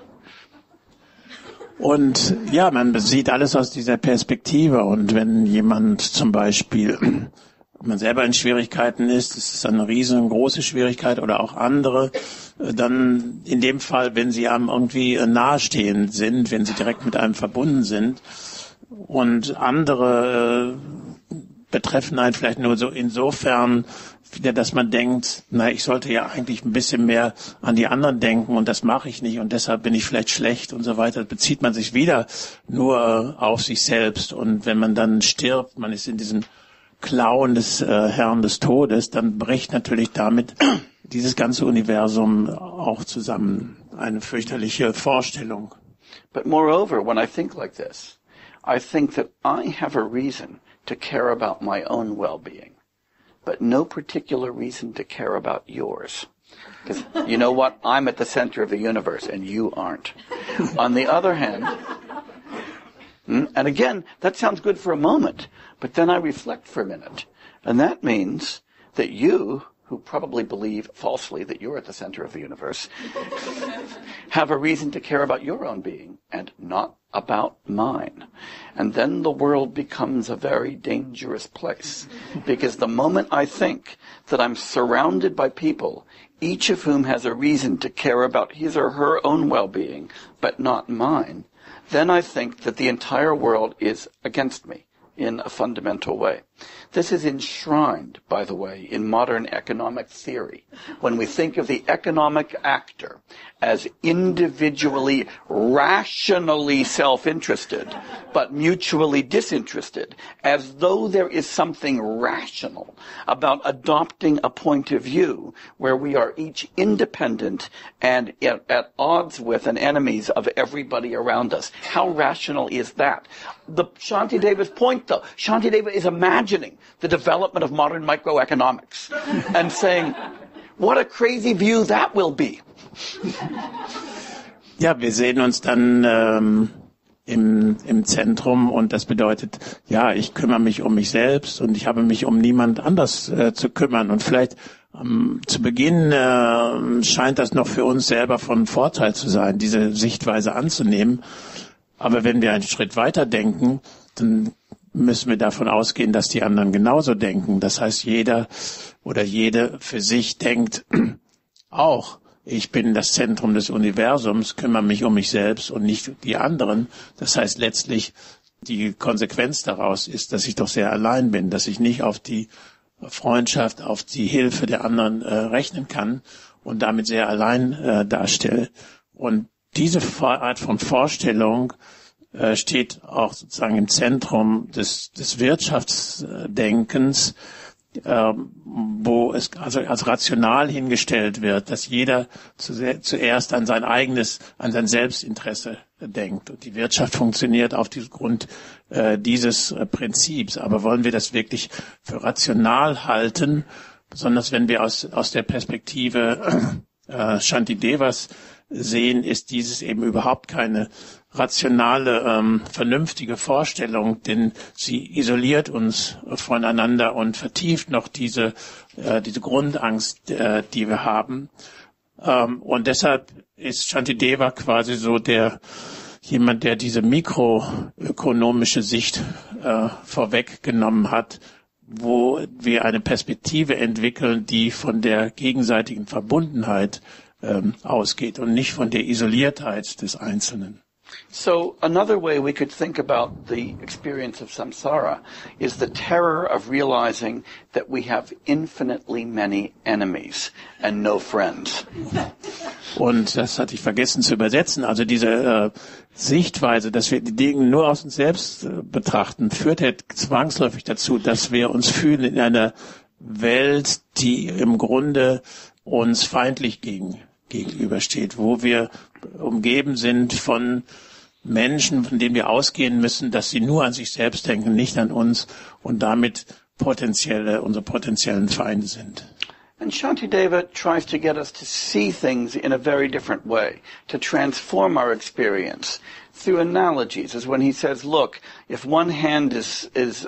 Und ja, man sieht alles aus dieser Perspektive, und wenn jemand zum Beispiel, wenn man selber in Schwierigkeiten ist, ist es eine riesengroße Schwierigkeit, oder auch andere, dann in dem Fall, wenn sie einem irgendwie nahestehend sind, wenn sie direkt mit einem verbunden sind, und andere betreffen einen vielleicht nur so insofern wieder, dass man denkt, ich sollte ja eigentlich ein bisschen mehr an die anderen denken, und das mache ich nicht, und deshalb bin ich vielleicht schlecht und so weiter, bezieht man sich wieder nur auf sich selbst. Und wenn man dann stirbt, man ist in diesem Klauen des Herrn des Todes, dann bricht natürlich damit dieses ganze Universum auch zusammen. Eine fürchterliche Vorstellung. But moreover, when I think like this, I think that I have a reason to care about my own well-being, but no particular reason to care about yours. Because you know what? I'm at the center of the universe and you aren't. On the other hand, and again, that sounds good for a moment, but then I reflect for a minute. And that means that you, who probably believe falsely that you're at the center of the universe, have a reason to care about your own being and not about mine. And then the world becomes a very dangerous place. Because the moment I think that I'm surrounded by people, each of whom has a reason to care about his or her own well-being, but not mine, then I think that the entire world is against me in a fundamental way. This is enshrined, by the way, in modern economic theory. When we think of the economic actor as individually, rationally self-interested, but mutually disinterested, as though there is something rational about adopting a point of view where we are each independent and at odds with and enemies of everybody around us. How rational is that? The Shantideva's point, though, Shantideva is imagining the development of modern microeconomics and saying, what a crazy view that will be. Ja, wir sehen uns dann im Zentrum und das bedeutet, ja, ich kümmere mich um mich selbst und ich habe mich um niemand anders zu kümmern. Und vielleicht zu Beginn scheint das noch für uns selber von Vorteil zu sein, diese Sichtweise anzunehmen. Aber wenn wir einen Schritt weiter denken, dann müssen wir davon ausgehen, dass die anderen genauso denken. Das heißt, jeder oder jede für sich denkt auch, ich bin das Zentrum des Universums, kümmere mich um mich selbst und nicht die anderen. Das heißt letztlich, die Konsequenz daraus ist, dass ich doch sehr allein bin, dass ich nicht auf die Freundschaft, auf die Hilfe der anderen rechnen kann und damit sehr allein darstelle. Und diese Art von Vorstellung steht auch sozusagen im Zentrum des Wirtschaftsdenkens, wo es also als rational hingestellt wird, dass jeder zuerst an an sein Selbstinteresse denkt. Und die Wirtschaft funktioniert auf diesem Grund dieses Prinzips. Aber wollen wir das wirklich für rational halten, besonders wenn wir aus der Perspektive Shantidevas sehen, ist dieses eben überhaupt keine rationale, vernünftige Vorstellung, denn sie isoliert uns voneinander und vertieft noch diese Grundangst, die wir haben. Und deshalb ist Shantideva quasi so jemand, der diese mikroökonomische Sicht vorweggenommen hat, wo wir eine Perspektive entwickeln, die von der gegenseitigen Verbundenheit ausgeht und nicht von der Isoliertheit des Einzelnen. So another way we could think about the experience of samsara is the terror of realizing that we have infinitely many enemies and no friends. Und das hatte ich vergessen zu übersetzen. Also diese Sichtweise, dass wir die Dinge nur aus uns selbst betrachten, führt halt zwangsläufig dazu, dass wir uns fühlen in einer Welt, die im Grunde uns feindlich gegenübersteht, wo wir umgeben sind von Menschen, von denen wir ausgehen müssen, dass sie nur an sich selbst denken, nicht an uns und damit unsere potenziellen Feinde sind. And Shantideva tries to get us to see things in a very different way, to transform our experience through analogies, as when he says, look, if one hand is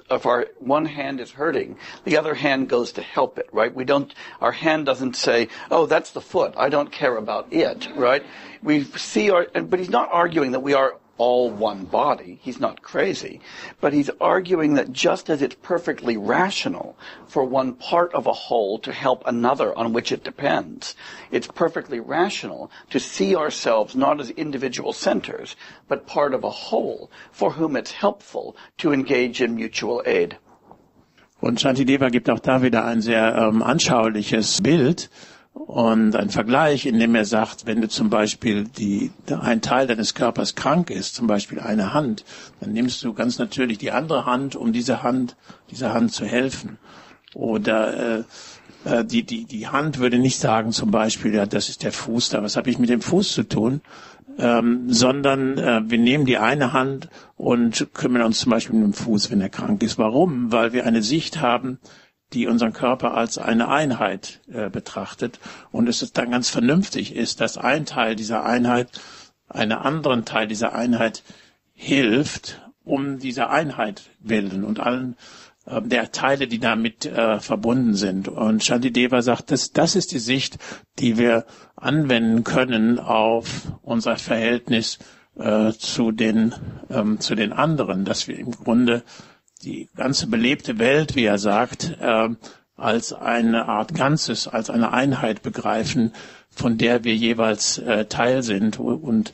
hurting, the other hand goes to help it, right? Our hand doesn't say, oh, that's the foot, I don't care about it, right? But he's not arguing that we are all one body. He's not crazy. But he's arguing that just as it's perfectly rational for one part of a whole to help another on which it depends, it's perfectly rational to see ourselves not as individual centers, but part of a whole for whom it's helpful to engage in mutual aid. Und Shantideva gibt auch da wieder ein sehr anschauliches Bild, Und ein Vergleich, in dem er sagt, wenn du zum Beispiel ein Teil deines Körpers krank ist, zum Beispiel eine Hand, dann nimmst du ganz natürlich die andere Hand, um dieser Hand zu helfen. Oder die Hand würde nicht sagen zum Beispiel, ja, das ist der Fuß da, was habe ich mit dem Fuß zu tun? Sondern wir nehmen die eine Hand und kümmern uns zum Beispiel um den Fuß, wenn er krank ist. Warum? Weil wir eine Sicht haben, die unseren Körper als eine Einheit betrachtet und es dann ganz vernünftig ist, dass ein Teil dieser Einheit einem anderen Teil dieser Einheit hilft, um dieser Einheit willen und allen der Teile, die damit verbunden sind. Und Shantideva sagt, das ist die Sicht, die wir anwenden können auf unser Verhältnis zu den anderen, dass wir im Grunde die ganze belebte Welt, wie er sagt, als eine Art Ganzes, als eine Einheit begreifen, von der wir jeweils Teil sind und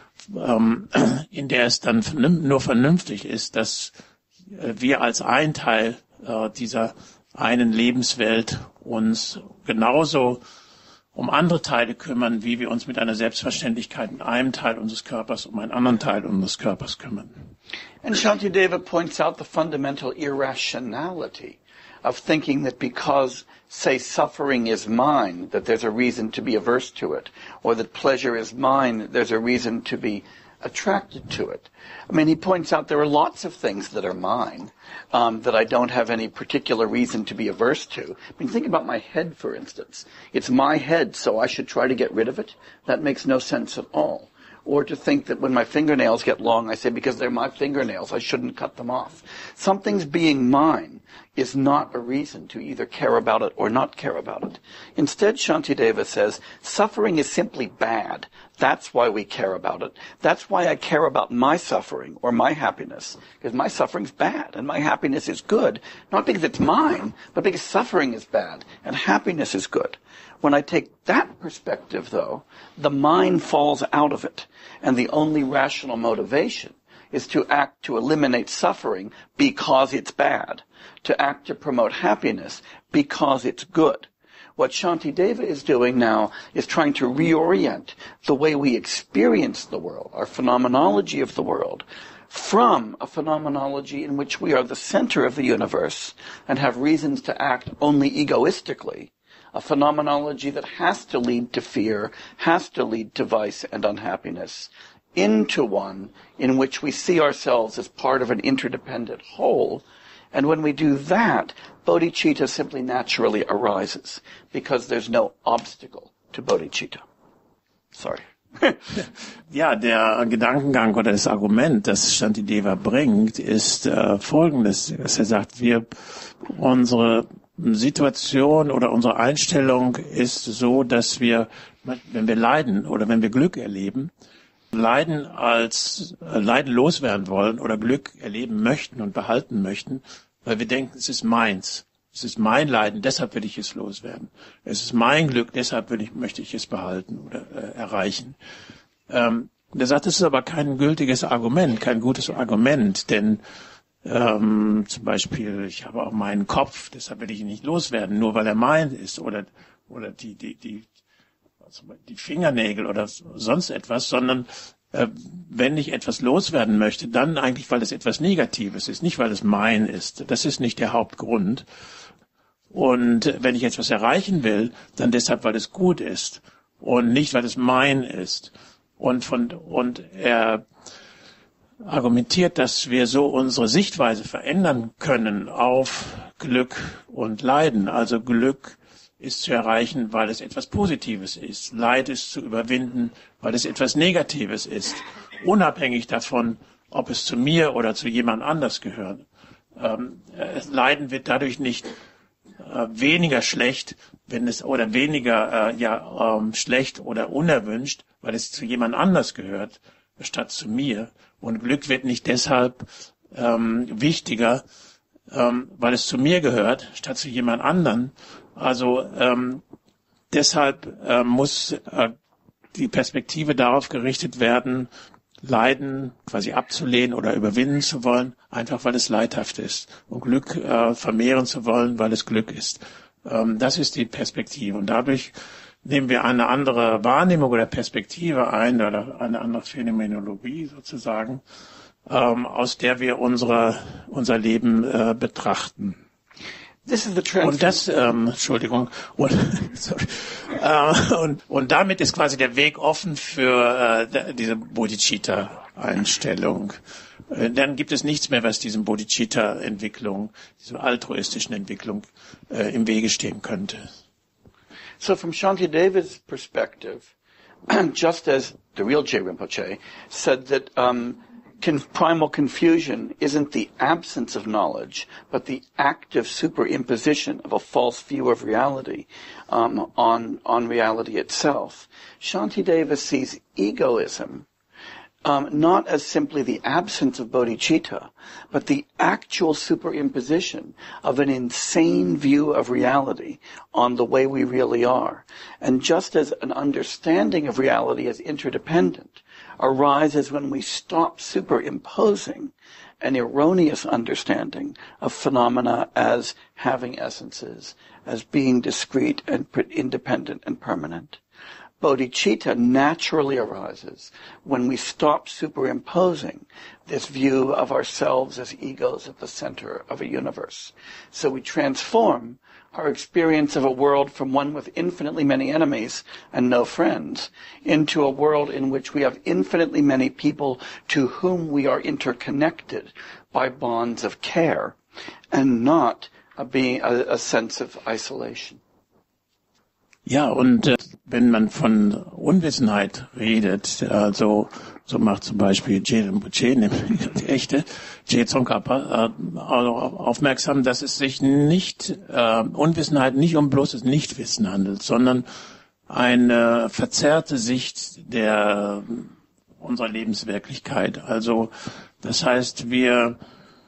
in der es dann nur vernünftig ist, dass wir als ein Teil dieser einen Lebenswelt uns genauso um andere Teile kümmern, wie wir uns mit einer Selbstverständlichkeit in einem Teil unseres Körpers um einen anderen Teil unseres Körpers kümmern. And Shantideva points out the fundamental irrationality of thinking that because, say, suffering is mine, that there's a reason to be averse to it, or that pleasure is mine, there's a reason to be attracted to it. I mean, he points out there are lots of things that are mine that I don't have any particular reason to be averse to. I mean, think about my head, for instance. It's my head, so I should try to get rid of it? That makes no sense at all. Or to think that when my fingernails get long, I say, because they're my fingernails, I shouldn't cut them off. Something's being mine is not a reason to either care about it or not care about it. Instead, Shantideva says, suffering is simply bad. That's why we care about it. That's why I care about my suffering or my happiness, because my suffering's bad and my happiness is good. Not because it's mine, but because suffering is bad and happiness is good. When I take that perspective, though, the mind falls out of it, and the only rational motivation is to act to eliminate suffering because it's bad, to act to promote happiness because it's good. What Shantideva is doing now is trying to reorient the way we experience the world, our phenomenology of the world, from a phenomenology in which we are the center of the universe and have reasons to act only egoistically, a phenomenology that has to lead to fear, has to lead to vice and unhappiness, into one in which we see ourselves as part of an interdependent whole. And when we do that, bodhicitta simply naturally arises, because there's no obstacle to bodhicitta. Sorry. Ja, der Gedankengang oder das Argument, das Shantideva bringt, ist folgendes, dass er sagt, unsere Situation oder unsere Einstellung ist so, dass wir, wenn wir leiden oder wenn wir Glück erleben, Leiden loswerden wollen oder Glück erleben möchten und behalten möchten, weil wir denken, es ist meins. Es ist mein Leiden, deshalb will ich es loswerden. Es ist mein Glück, deshalb möchte ich es behalten oder erreichen. Der sagt, das ist aber kein gültiges Argument, kein gutes Argument, denn zum Beispiel, ich habe auch meinen Kopf, deshalb will ich ihn nicht loswerden, nur weil er mein ist, oder die Fingernägel oder sonst etwas, sondern wenn ich etwas loswerden möchte, dann eigentlich, weil es etwas Negatives ist, nicht weil es mein ist. Das ist nicht der Hauptgrund. Und wenn ich etwas erreichen will, dann deshalb, weil es gut ist und nicht, weil es mein ist. Und er argumentiert, dass wir so unsere Sichtweise verändern können auf Glück und Leiden. Also Glück ist zu erreichen, weil es etwas Positives ist. Leid ist zu überwinden, weil es etwas Negatives ist. Unabhängig davon, ob es zu mir oder zu jemand anders gehört. Leiden wird dadurch nicht weniger schlecht, schlecht oder unerwünscht, weil es zu jemand anders gehört, statt zu mir. Und Glück wird nicht deshalb wichtiger, weil es zu mir gehört, statt zu jemand anderen. Also deshalb muss die Perspektive darauf gerichtet werden, Leiden quasi abzulehnen oder überwinden zu wollen, einfach weil es leidhaft ist. Und Glück vermehren zu wollen, weil es Glück ist. Das ist die Perspektive. Und dadurch nehmen wir eine andere Wahrnehmung oder Perspektive ein oder eine andere Phänomenologie sozusagen, aus der wir unser Leben betrachten. This is the Und das, Entschuldigung, und damit ist quasi der Weg offen für diese Bodhicitta-Einstellung. Dann gibt es nichts mehr, was diesem Bodhicitta-Entwicklung, dieser altruistischen Entwicklung im Wege stehen könnte. So from Shantideva's perspective, just as the real J. Rinpoche said that primal confusion isn't the absence of knowledge, but the active superimposition of a false view of reality on reality itself. Shantideva sees egoism not as simply the absence of bodhicitta, but the actual superimposition of an insane view of reality on the way we really are. And just as an understanding of reality as interdependent arises when we stop superimposing an erroneous understanding of phenomena as having essences, as being discrete and independent and permanent. Bodhicitta naturally arises when we stop superimposing this view of ourselves as egos at the center of a universe. So we transform our experience of a world from one with infinitely many enemies and no friends into a world in which we have infinitely many people to whom we are interconnected by bonds of care and not a sense of isolation. Ja, und wenn man von Unwissenheit redet, so macht zum Beispiel Je Rinpoche, nämlich die echte Je Tsongkhapa, aufmerksam, dass es sich nicht Unwissenheit nicht um bloßes Nichtwissen handelt, sondern eine verzerrte Sicht unserer Lebenswirklichkeit. Also das heißt, wir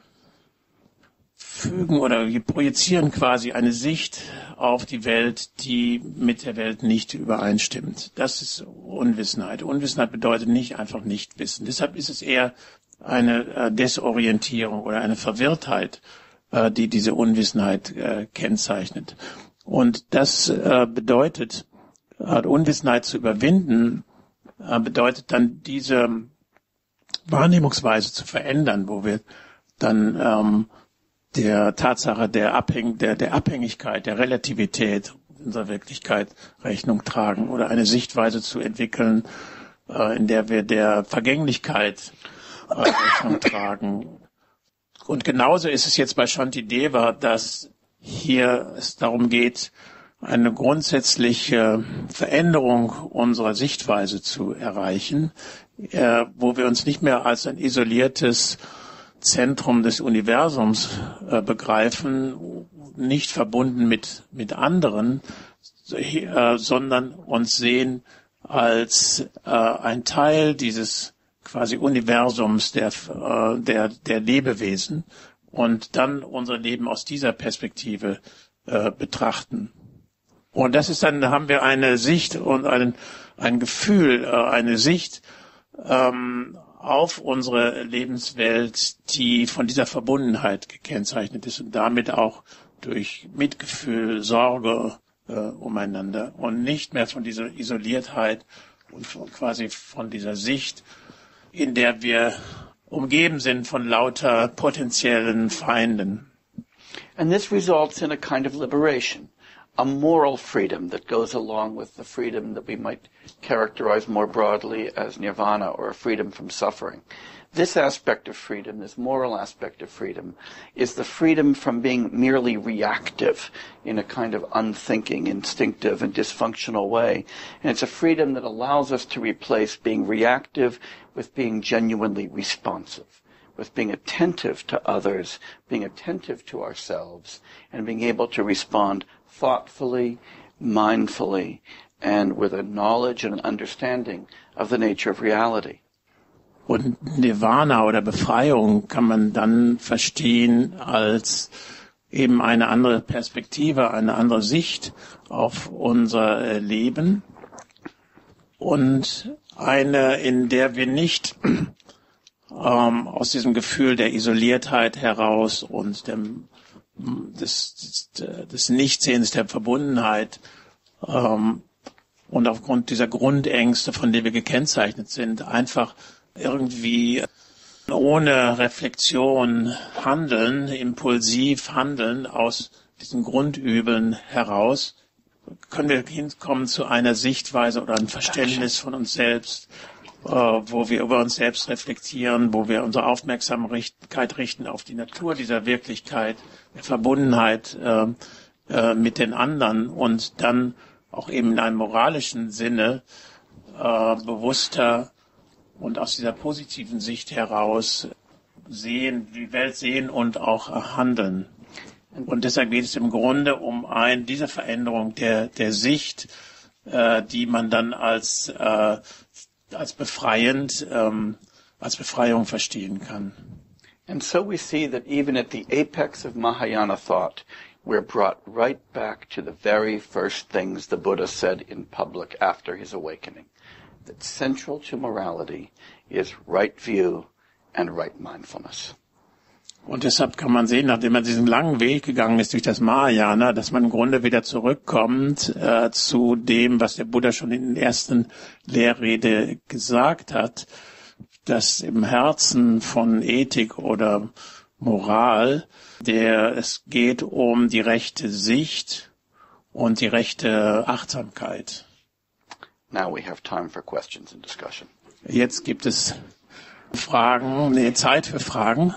fügen oder wir projizieren quasi eine Sicht auf die Welt, die mit der Welt nicht übereinstimmt. Das ist Unwissenheit. Unwissenheit bedeutet nicht einfach Nichtwissen. Deshalb ist es eher eine Desorientierung oder eine Verwirrtheit, die diese Unwissenheit kennzeichnet. Und das bedeutet, Unwissenheit zu überwinden, bedeutet dann diese Wahrnehmungsweise zu verändern, wo wir dann der Tatsache der Abhängigkeit, der Relativität unserer Wirklichkeit Rechnung tragen oder eine Sichtweise zu entwickeln, in der wir der Vergänglichkeit Rechnung tragen. Und genauso ist es jetzt bei Shantideva, dass hier es darum geht, eine grundsätzliche Veränderung unserer Sichtweise zu erreichen, wo wir uns nicht mehr als ein isoliertes Zentrum des Universums begreifen, nicht verbunden mit anderen, sondern uns sehen als ein Teil dieses quasi Universums der Lebewesen und dann unser Leben aus dieser Perspektive betrachten. Und das ist dann, da haben wir eine Sicht und ein Gefühl, eine Sicht auf unsere Lebenswelt, die von dieser Verbundenheit gekennzeichnet ist und damit auch durch Mitgefühl, Sorge umeinander und nicht mehr von dieser Isoliertheit und quasi von dieser Sicht, in der wir umgeben sind von lauter potenziellen Feinden. And this results in a kind of liberation, a moral freedom that goes along with the freedom that we might characterize more broadly as nirvana or a freedom from suffering. This aspect of freedom, this moral aspect of freedom, is the freedom from being merely reactive in a kind of unthinking, instinctive, and dysfunctional way. And it's a freedom that allows us to replace being reactive with being genuinely responsive, with being attentive to others, being attentive to ourselves, and being able to respond thoughtfully, mindfully, and with a knowledge and an understanding of the nature of reality. Und Nirvana oder Befreiung kann man dann verstehen als eben eine andere Perspektive, eine andere Sicht auf unser Leben und eine, in der wir nicht aus diesem Gefühl der Isoliertheit heraus und des Nichtsehens, der Verbundenheit und aufgrund dieser Grundängste, von denen wir gekennzeichnet sind, einfach irgendwie ohne Reflexion handeln, impulsiv handeln aus diesen Grundübeln heraus, können wir hinkommen zu einer Sichtweise oder einem Verständnis von uns selbst, wo wir über uns selbst reflektieren, wo wir unsere Aufmerksamkeit richten auf die Natur dieser Wirklichkeit, der Verbundenheit mit den anderen und dann auch eben in einem moralischen Sinne bewusster und aus dieser positiven Sicht heraus sehen, die Welt sehen und auch handeln. Und deshalb geht es im Grunde um diese Veränderung der Sicht, die man dann als befreiend, als Befreiung verstehen kann. And so we see that even at the apex of Mahayana thought, we're brought right back to the very first things the Buddha said in public after his awakening. That central to morality is right view and right mindfulness. Und deshalb kann man sehen, nachdem man diesen langen Weg gegangen ist durch das Mahayana, dass man im Grunde wieder zurückkommt zu dem, was der Buddha schon in der ersten Lehrrede gesagt hat, dass im Herzen von Ethik oder Moral, es geht um die rechte Sicht und die rechte Achtsamkeit. Now we have time for questions and discussion. Jetzt gibt es Zeit für Fragen.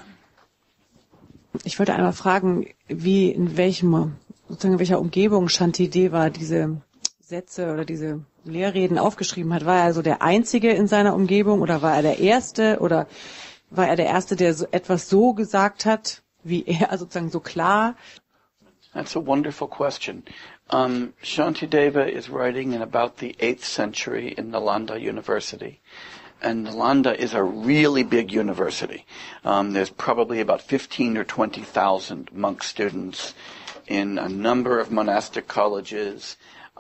Ich wollte einmal fragen, in welcher Umgebung Shantideva diese Sätze oder diese Lehrreden aufgeschrieben hat. War er so der Einzige in seiner Umgebung oder war er der Erste oder war er der Erste, der etwas so gesagt hat, wie er sozusagen so klar? That's a wonderful question. Shantideva is writing in about the 8th century in Nalanda University. And Nalanda is a really big university. There's probably about 15 or 20,000 monk students in a number of monastic colleges,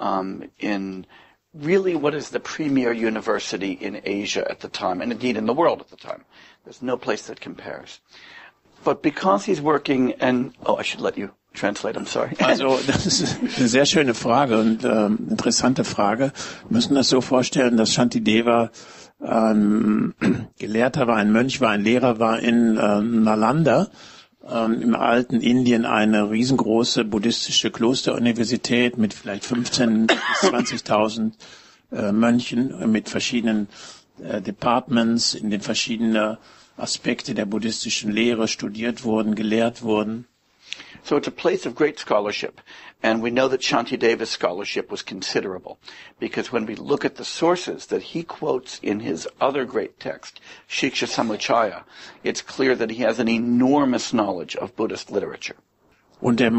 in really what is the premier university in Asia at the time, and indeed in the world at the time. There's no place that compares. But because he's working, I should let you translate, I'm sorry. Also, das ist eine sehr schöne Frage und interessante Frage. Wir müssen das so vorstellen, dass Shantideva ein Gelehrter war, ein Mönch war, ein Lehrer war in Nalanda, im alten Indien, eine riesengroße buddhistische Klosteruniversität mit vielleicht 15.000 bis 20.000 Mönchen mit verschiedenen Departments, in den verschiedenen Aspekte der buddhistischen Lehre studiert wurden, gelehrt wurden. So it's a place of great scholarship, and we know that Shantideva's scholarship was considerable, because when we look at the sources that he quotes in his other great text, Shiksha Samuccaya, it's clear that he has an enormous knowledge of Buddhist literature. Und er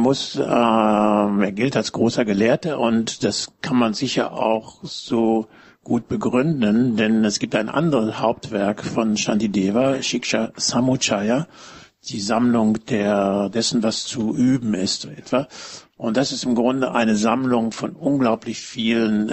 gilt als großer Gelehrter, und das kann man sicher auch so gut begründen, denn es gibt ein anderes Hauptwerk von Shantideva, Shiksha Samuccaya, die Sammlung dessen, was zu üben ist, etwa. Und das ist im Grunde eine Sammlung von unglaublich vielen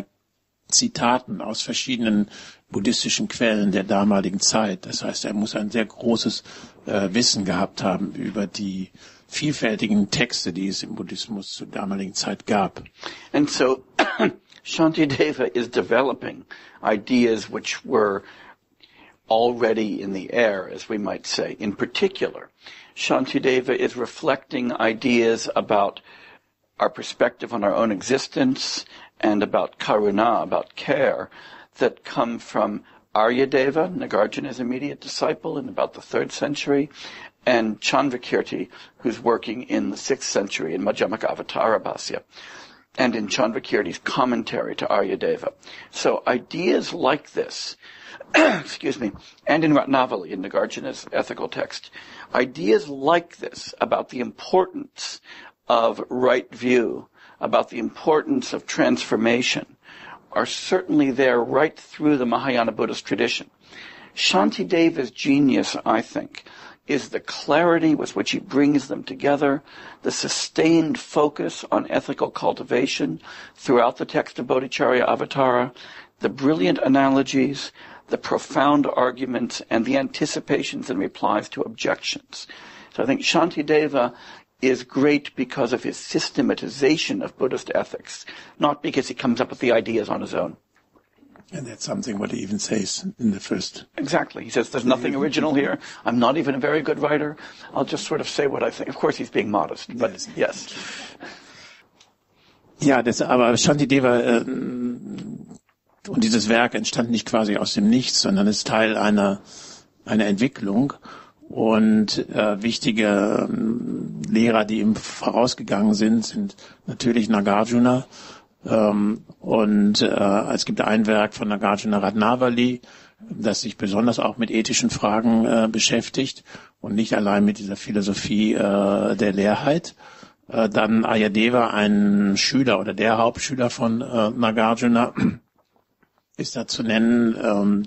Zitaten aus verschiedenen buddhistischen Quellen der damaligen Zeit. Das heißt, er muss ein sehr großes Wissen gehabt haben über die vielfältigen Texte, die es im Buddhismus zur damaligen Zeit gab. And so Shantideva is developing ideas which were already in the air, as we might say. In particular, Shantideva is reflecting ideas about our perspective on our own existence and about karuna, about care, that come from Aryadeva, Nagarjuna's immediate disciple, in about the 3rd century, and Chandrakirti, who's working in the 6th century in Madhyamaka Avatara Bhasya, and in Chandrakirti's commentary to Aryadeva. So ideas like this, excuse me, and in Ratnavali, in Nagarjuna's ethical text, ideas like this about the importance of right view, about the importance of transformation, are certainly there right through the Mahayana Buddhist tradition. Shantideva's genius, I think, is the clarity with which he brings them together, the sustained focus on ethical cultivation throughout the text of Bodhicharya Avatara, the brilliant analogies, the profound arguments, and the anticipations and replies to objections. So I think Shantideva is great because of his systematization of Buddhist ethics, not because he comes up with the ideas on his own. And that's something what he even says in the first. Exactly. He says, there's nothing original here. I'm not even a very good writer. I'll just sort of say what I think. Of course, he's being modest, but yes. Ja, aber Shantideva und dieses Werk entstand nicht quasi aus dem Nichts, sondern ist Teil einer Entwicklung. Und wichtige Lehrer, die ihm vorausgegangen sind natürlich Nagarjuna. Es gibt ein Werk von Nagarjuna Ratnavali, das sich besonders auch mit ethischen Fragen beschäftigt und nicht allein mit dieser Philosophie der Leerheit. Dann Ayadeva, ein Schüler oder der Hauptschüler von Nagarjuna, ist da zu nennen.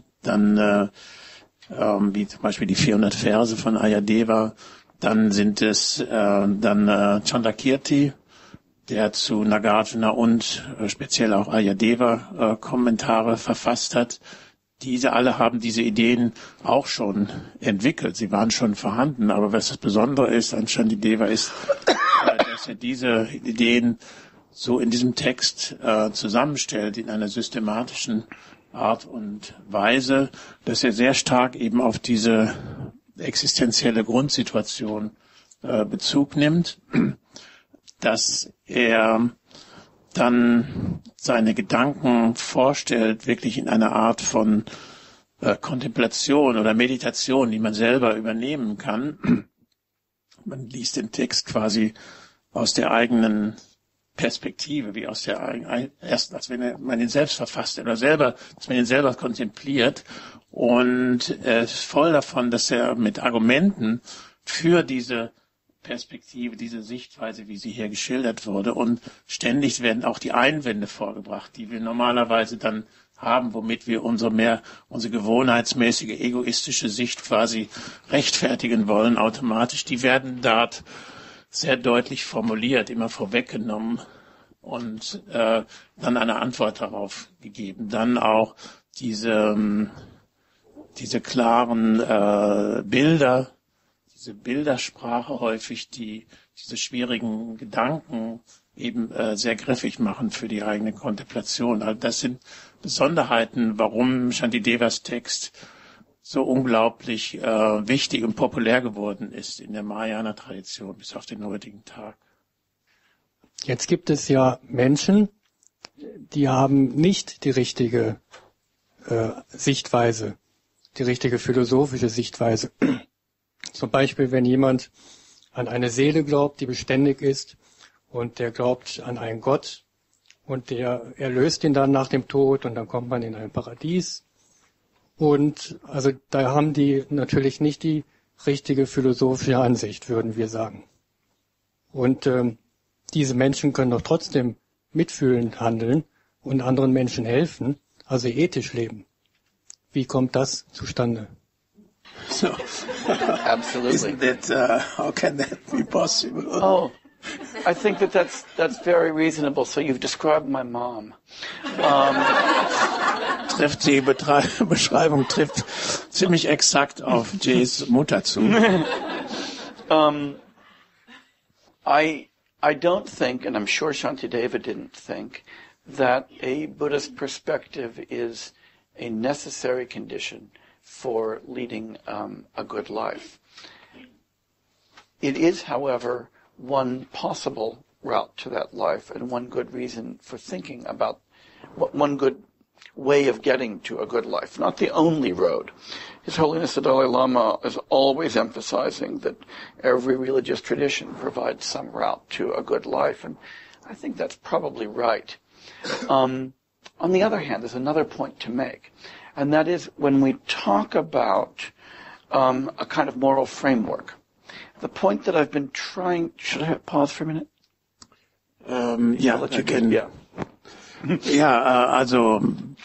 Wie zum Beispiel die 400 Verse von Ayadeva. Dann sind es Chandrakirti, der zu Nagarjuna und speziell auch Ayadeva Kommentare verfasst hat. Diese alle haben diese Ideen auch schon entwickelt. Sie waren schon vorhanden. Aber was das Besondere ist an Shantideva ist, dass er diese Ideen so in diesem Text zusammenstellt, in einer systematischen Art und Weise, dass er sehr stark eben auf diese existenzielle Grundsituation Bezug nimmt, dass er dann seine Gedanken vorstellt, wirklich in einer Art von Kontemplation oder Meditation, die man selber übernehmen kann. Man liest den Text quasi aus der eigenen Perspektive, wie aus der ersten, als wenn man ihn selbst verfasst oder selber, dass man ihn selber kontempliert, und ist voll davon, dass er mit Argumenten für diese Perspektive, diese Sichtweise, wie sie hier geschildert wurde, und ständig werden auch die Einwände vorgebracht, die wir normalerweise dann haben, womit wir unsere gewohnheitsmäßige egoistische Sicht quasi rechtfertigen wollen, automatisch, die werden dort sehr deutlich formuliert, immer vorweggenommen und dann eine Antwort darauf gegeben. Dann auch diese klaren Bilder, diese Bildersprache häufig, die diese schwierigen Gedanken eben sehr griffig machen für die eigene Kontemplation. Also das sind Besonderheiten, warum Shantidevas Text so unglaublich wichtig und populär geworden ist in der Mahayana-Tradition bis auf den heutigen Tag. Jetzt gibt es ja Menschen, die haben nicht die richtige Sichtweise, die richtige philosophische Sichtweise. Zum Beispiel, wenn jemand an eine Seele glaubt, die beständig ist, und der glaubt an einen Gott, und der erlöst ihn dann nach dem Tod, und dann kommt man in ein Paradies. Und also da haben die natürlich nicht die richtige philosophische Ansicht, würden wir sagen. Und diese Menschen können doch trotzdem mitfühlend handeln und anderen Menschen helfen, also ethisch leben. Wie kommt das zustande? So, Absolutely. Isn't that, how can that be possible? Oh, I think that's very reasonable. So you've described my mom. Trifft die Beschreibung trifft ziemlich exakt auf Jays Mutter zu. I don't think, and I'm sure Shantideva didn't think, that a Buddhist perspective is a necessary condition for leading a good life. It is, however, one possible route to that life and one good reason for thinking about one good way of getting to a good life, not the only road. His Holiness the Dalai Lama is always emphasizing that every religious tradition provides some route to a good life, and I think that's probably right. On the other hand, there's another point to make, and that is when we talk about a kind of moral framework. The point that I've been trying... Should I pause for a minute? Ja, also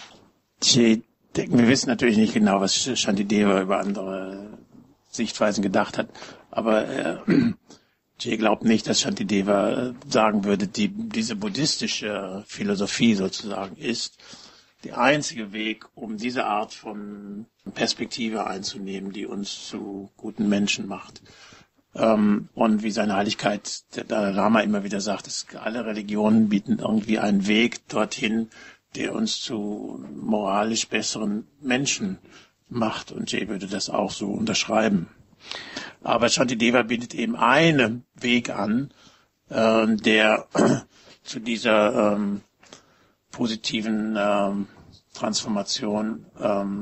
wir wissen natürlich nicht genau, was Shantideva über andere Sichtweisen gedacht hat, aber Jay glaubt nicht, dass Shantideva sagen würde, diese buddhistische Philosophie sozusagen ist der einzige Weg, um diese Art von Perspektive einzunehmen, die uns zu guten Menschen macht. Und wie seine Heiligkeit, der Dalai Lama immer wieder sagt, alle Religionen bieten irgendwie einen Weg dorthin, der uns zu moralisch besseren Menschen macht. Und Jay würde das auch so unterschreiben. Aber Shantideva bietet eben einen Weg an, der zu dieser positiven Transformation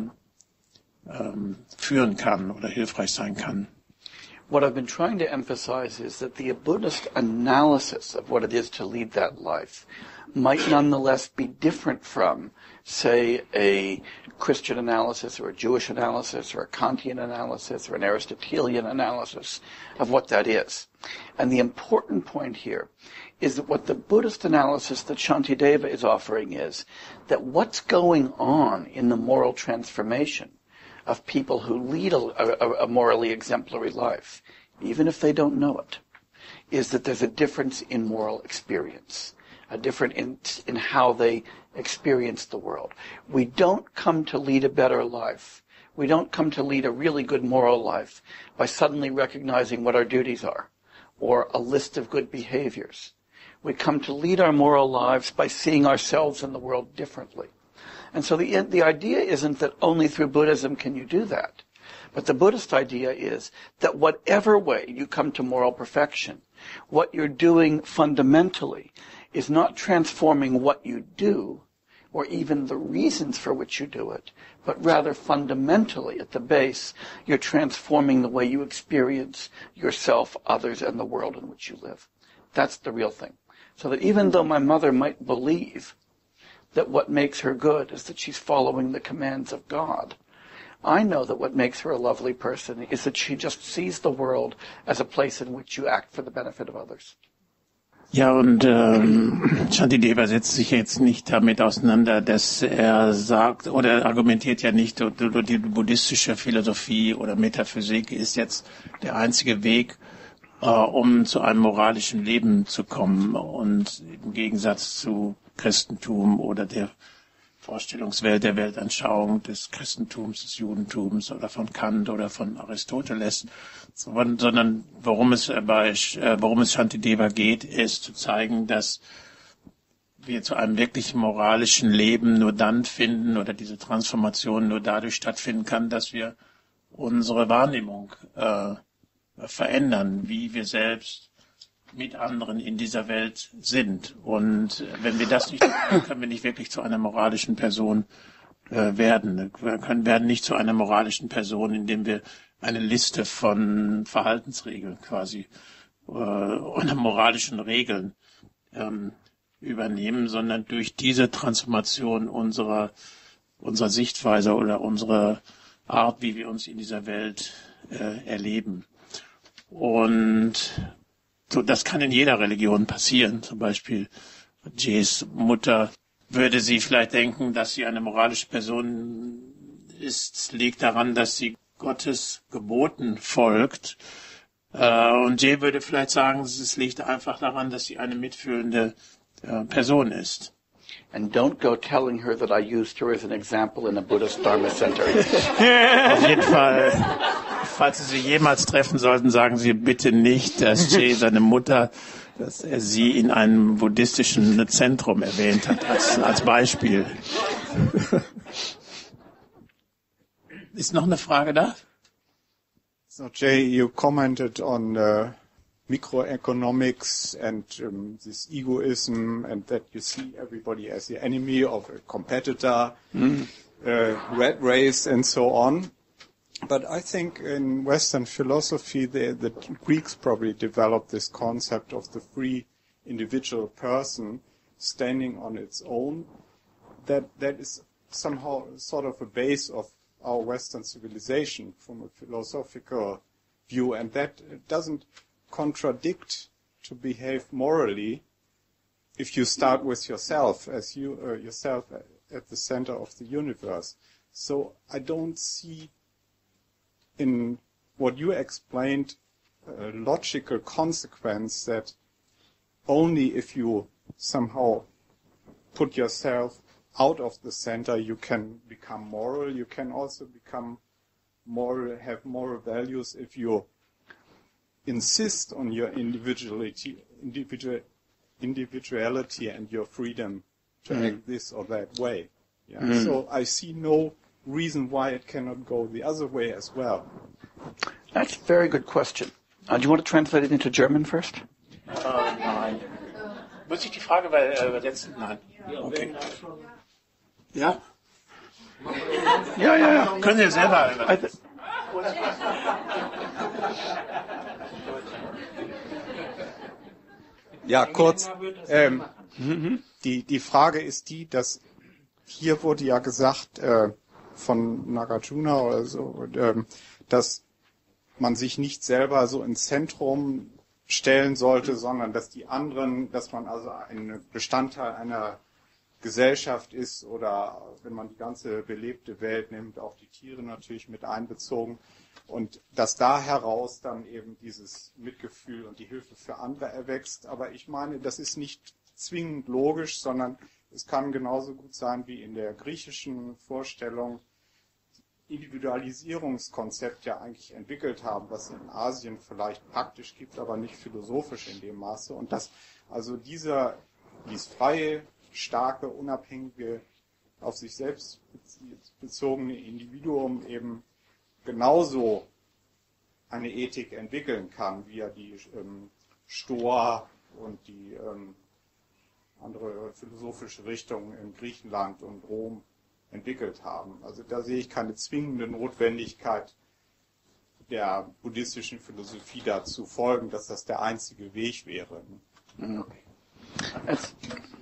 führen kann oder hilfreich sein kann. What I've been trying to emphasize is that the Buddhist analysis of what it is to lead that life might nonetheless be different from, say, a Christian analysis or a Jewish analysis or a Kantian analysis or an Aristotelian analysis of what that is. And the important point here is that what the Buddhist analysis that Shantideva is offering is that what's going on in the moral transformation of people who lead a morally exemplary life, even if they don't know it, is that there's a difference in moral experience, a difference in how they experience the world. We don't come to lead a better life. We don't come to lead a really good moral life by suddenly recognizing what our duties are or a list of good behaviors. We come to lead our moral lives by seeing ourselves in the world differently. And so the idea isn't that only through Buddhism can you do that. But the Buddhist idea is that whatever way you come to moral perfection, what you're doing fundamentally is not transforming what you do or even the reasons for which you do it, but rather fundamentally at the base, you're transforming the way you experience yourself, others, and the world in which you live. That's the real thing. So that even though my mother might believe that what makes her good is that she's following the commands of God, I know that what makes her a lovely person is that she just sees the world as a place in which you act for the benefit of others. Ja, und Shantideva setzt sich jetzt nicht damit auseinander, dass er sagt, oder er argumentiert ja nicht, die buddhistische Philosophie oder Metaphysik ist jetzt der einzige Weg, um zu einem moralischen Leben zu kommen. Und im Gegensatz zu Christentum oder der Vorstellungswelt, der Weltanschauung des Christentums, des Judentums oder von Kant oder von Aristoteles, sondern worum es Shantideva geht, ist zu zeigen, dass wir zu einem wirklich moralischen Leben nur dann finden oder diese Transformation nur dadurch stattfinden kann, dass wir unsere Wahrnehmung verändern, wie wir selbst mit anderen in dieser Welt sind. Und wenn wir das nicht tun, können wir nicht wirklich zu einer moralischen Person werden. Wir werden nicht zu einer moralischen Person, indem wir eine Liste von Verhaltensregeln quasi oder moralischen Regeln übernehmen, sondern durch diese Transformation unserer Sichtweise oder unserer Art, wie wir uns in dieser Welt erleben. Und so, das kann in jeder Religion passieren. Zum Beispiel Jays Mutter würde sie vielleicht denken, dass sie eine moralische Person ist, liegt daran, dass sie Gottes Geboten folgt. Und Jay würde vielleicht sagen, es liegt einfach daran, dass sie eine mitfühlende Person ist. And don't go telling her that I used her as an example in a Buddhist Dharma Center. Auf jeden Fall, falls Sie sie jemals treffen sollten, sagen Sie bitte nicht, dass Jay seine Mutter, dass er sie in einem buddhistischen Zentrum erwähnt hat, als Beispiel. Ist noch eine Frage da? So Jay, you commented on microeconomics and this egoism and that you see everybody as the enemy of a competitor, rat race and so on. But I think in Western philosophy, the Greeks probably developed this concept of the free individual person standing on its own. That is somehow sort of a base of our Western civilization from a philosophical view, and that doesn't contradict to behave morally if you start with yourself as yourself at the center of the universe. So I don't see in what you explained a logical consequence that only if you somehow put yourself out of the center you can become moral. You can also become moral, have moral values if you insist on your individuality and your freedom to act this or that way. Yeah. So I see no reason why it cannot go the other way as well. That's a very good question. Do you want to translate it into German first? Nein. Muss ich die Frage übersetzen? Nein. Okay. Ja? Ja. Können Sie selber übersetzen? Ja, kurz. Die Frage ist die, dass hier wurde ja gesagt von Nagarjuna oder so, dass man sich nicht selber so ins Zentrum stellen sollte, sondern dass die anderen, dass man also ein Bestandteil einer Gesellschaft ist oder wenn man die ganze belebte Welt nimmt, auch die Tiere natürlich mit einbezogen und dass da heraus dann eben dieses Mitgefühl und die Hilfe für andere erwächst. Aber ich meine, das ist nicht zwingend logisch, sondern es kann genauso gut sein wie in der griechischen Vorstellung Individualisierungskonzept ja eigentlich entwickelt haben, was in Asien vielleicht praktisch gibt, aber nicht philosophisch in dem Maße. Und dass also dieses freie, starke, unabhängige, auf sich selbst bezogene Individuum eben genauso eine Ethik entwickeln kann, wie ja die Stoa und die andere philosophische Richtungen in Griechenland und Rom entwickelt haben. Also da sehe ich keine zwingende Notwendigkeit der buddhistischen Philosophie dazu folgen, dass das der einzige Weg wäre. That's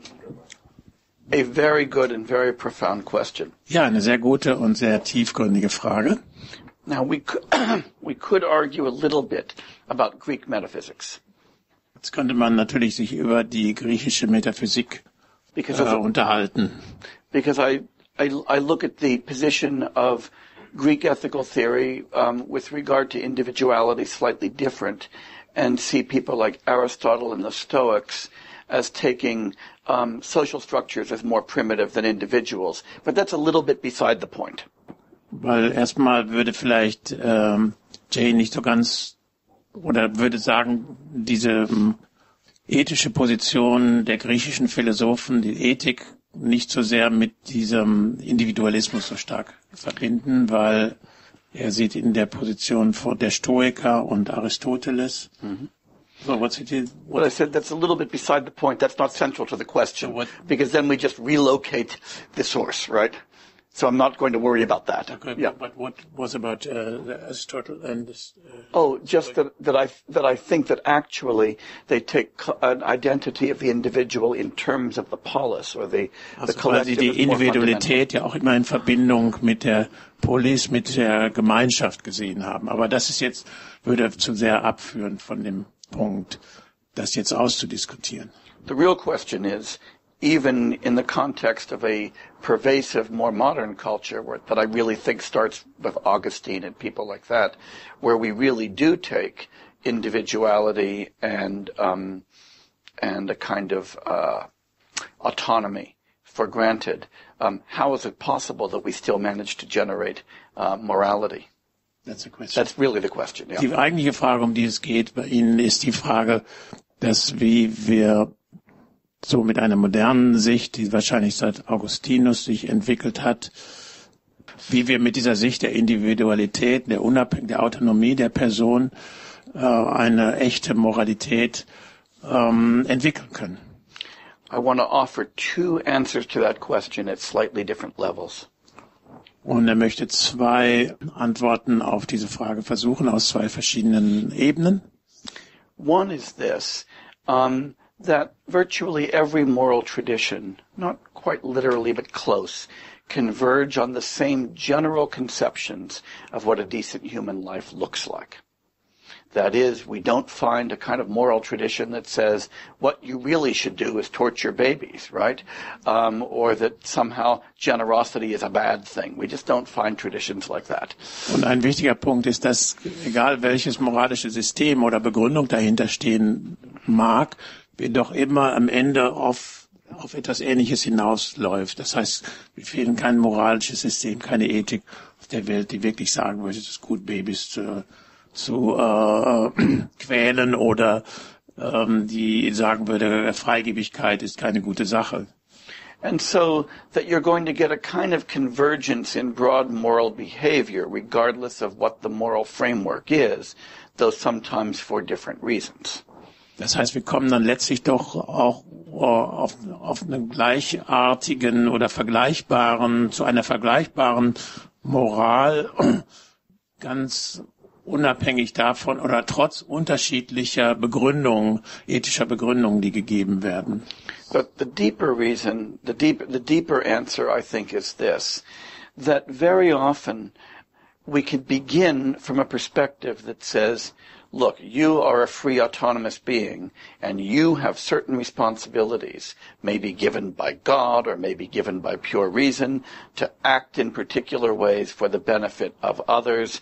a very good and very profound question. Ja, eine sehr gute und sehr tiefgründige Frage. Now we could argue a little bit about Greek metaphysics. Jetzt könnte man natürlich sich über die griechische Metaphysik unterhalten. Because I look at the position of Greek ethical theory with regard to individuality slightly different and see people like Aristotle and the Stoics as taking social structures as more primitive than individuals. But that's a little bit beside the point. Weil erstmal würde vielleicht Jay nicht so ganz oder würde sagen, diese ethische Position der griechischen Philosophen, die Ethik nicht so sehr mit diesem Individualismus so stark verbinden, weil er sieht in der Position von der Stoiker und Aristoteles. So what's it? Well, I said that's a little bit beside the point. That's not central to the question, because then we just relocate the source, right? So I'm not going to worry about that. Okay, yeah. But what was about Aristotle and this? Just that I think that actually they take an identity of the individual in terms of the polis or the collective. Die Individualität ja auch immer in Verbindung mit der Polis, mit der Gemeinschaft gesehen haben. Aber das ist jetzt, würde zu sehr abführen von dem Punkt, das jetzt auszudiskutieren. The real question is, even in the context of a pervasive, more modern culture that I really think starts with Augustine and people like that, where we really do take individuality and a kind of autonomy for granted, how is it possible that we still manage to generate morality? That's a question. That's really the question, yeah. Die eigentliche Frage, um die es geht bei Ihnen, ist die Frage, dass wie wir so mit einer modernen Sicht, die wahrscheinlich seit Augustinus sich entwickelt hat, wie wir mit dieser Sicht der Individualität, der Autonomie der Person eine echte Moralität entwickeln können. I want to offer two answers to that question at slightly different levels. Und er möchte zwei Antworten auf diese Frage versuchen aus zwei verschiedenen Ebenen. One is this, that virtually every moral tradition, not quite literally but close, converge on the same general conceptions of what a decent human life looks like. That is, we don't find a kind of moral tradition that says what you really should do is torture babies, right? Or that somehow generosity is a bad thing. We just don't find traditions like that. Und ein wichtiger Punkt ist, dass egal welches moralische System oder Begründung dahinter stehen mag, wir doch immer am Ende auf etwas Ähnliches hinausläuft. Das heißt, wir finden kein moralisches System, keine Ethik auf der Welt, die wirklich sagen würde, es ist gut, Babys quälen oder die sagen würde, Freigebigkeit ist keine gute Sache. And so that you're going to get a kind of convergence in broad moral behavior, regardless of what the moral framework is, though sometimes for different reasons. Das heißt, wir kommen dann letztlich doch auch auf einen gleichartigen oder zu einer vergleichbaren Moral, ganz unabhängig davon oder trotz unterschiedlicher Begründungen, ethischer Begründungen, die gegeben werden. But the deeper reason, the deeper answer, I think, is this, that very often we could begin from a perspective that says, look, you are a free autonomous being, and you have certain responsibilities, maybe given by God or maybe given by pure reason, to act in particular ways for the benefit of others,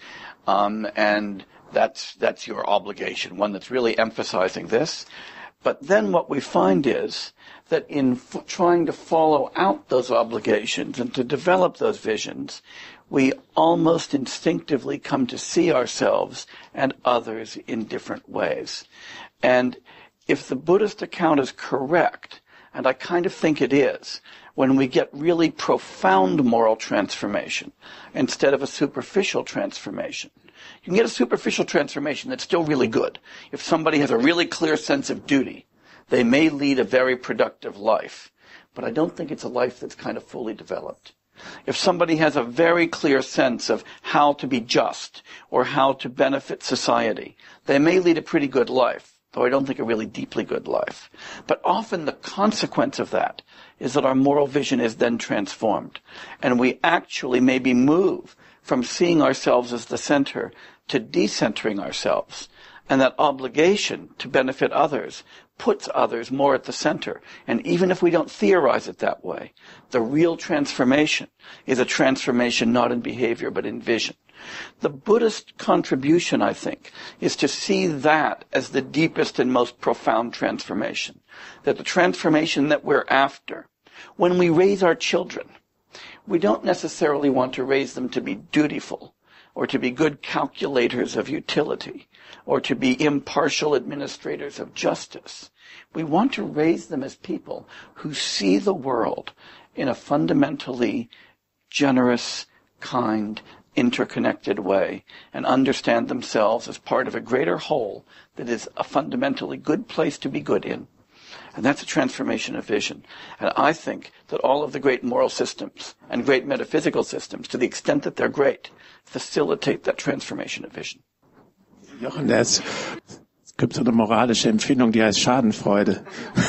and that's your obligation, one that's really emphasizing this. But then what we find is that in trying to follow out those obligations and to develop those visions, we almost instinctively come to see ourselves and others in different ways. And if the Buddhist account is correct, and I kind of think it is, when we get really profound moral transformation instead of a superficial transformation. You can get a superficial transformation that's still really good. If somebody has a really clear sense of duty, they may lead a very productive life. But I don't think it's a life that's kind of fully developed. If somebody has a very clear sense of how to be just or how to benefit society, they may lead a pretty good life, though I don't think a really deeply good life. But often the consequence of that is that our moral vision is then transformed, and we actually maybe move from seeing ourselves as the center to decentering ourselves, and that obligation to benefit others puts others more at the center. And even if we don't theorize it that way, the real transformation is a transformation not in behavior but in vision. The Buddhist contribution, I think, is to see that as the deepest and most profound transformation. That the transformation that we're after, when we raise our children, we don't necessarily want to raise them to be dutiful, or to be good calculators of utility, or to be impartial administrators of justice. We want to raise them as people who see the world in a fundamentally generous, kind, interconnected way, and understand themselves as part of a greater whole that is a fundamentally good place to be good in. And that's a transformation of vision. And I think that all of the great moral systems and great metaphysical systems, to the extent that they're great, facilitate that transformation of vision. Jochen, es gibt so eine moralische Empfindung, die heißt Schadenfreude.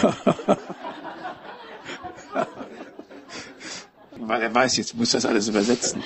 Weil er weiß, jetzt muss das alles übersetzen.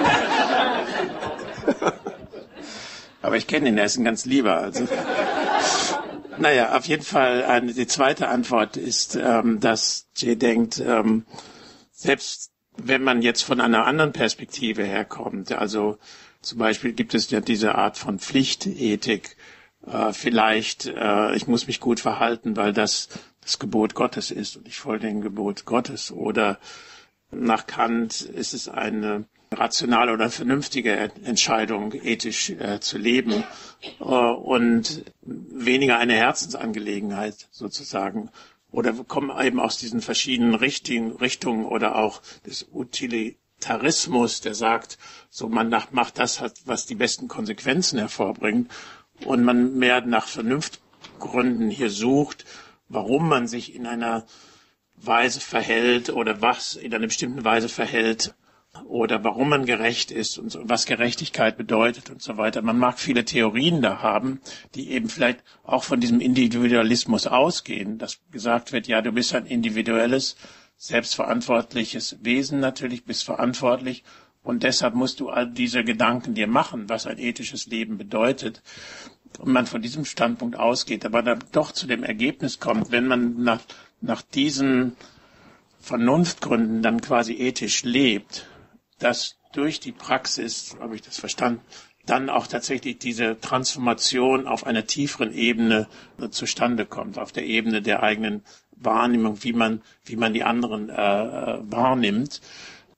Aber ich kenne ihn, er ist ein ganz Lieber. Also. Naja, auf jeden Fall, die zweite Antwort ist, dass Jay denkt, selbst wenn man jetzt von einer anderen Perspektive herkommt, also zum Beispiel gibt es ja diese Art von Pflichtethik, vielleicht, ich muss mich gut verhalten, weil das Gebot Gottes ist und ich folge dem Gebot Gottes, oder nach Kant ist es eine rationale oder vernünftige Entscheidung, ethisch zu leben und weniger eine Herzensangelegenheit sozusagen. Oder wir kommen eben aus diesen verschiedenen Richtungen oder auch des Utilitarismus, der sagt, so man macht das, was die besten Konsequenzen hervorbringt, und man mehr nach Vernunftgründen hier sucht, warum man sich in einer Weise verhält oder was in einer bestimmten Weise verhält oder warum man gerecht ist und so, was Gerechtigkeit bedeutet und so weiter. Man mag viele Theorien da haben, die eben vielleicht auch von diesem Individualismus ausgehen, dass gesagt wird, ja, du bist ein individuelles, selbstverantwortliches Wesen natürlich, bist verantwortlich und deshalb musst du all diese Gedanken dir machen, was ein ethisches Leben bedeutet. Und man von diesem Standpunkt ausgeht, aber dann doch zu dem Ergebnis kommt, wenn man nach diesen Vernunftgründen dann quasi ethisch lebt, dass durch die Praxis, habe ich das verstanden, dann auch tatsächlich diese Transformation auf einer tieferen Ebene zustande kommt, auf der Ebene der eigenen Wahrnehmung, wie man die anderen wahrnimmt.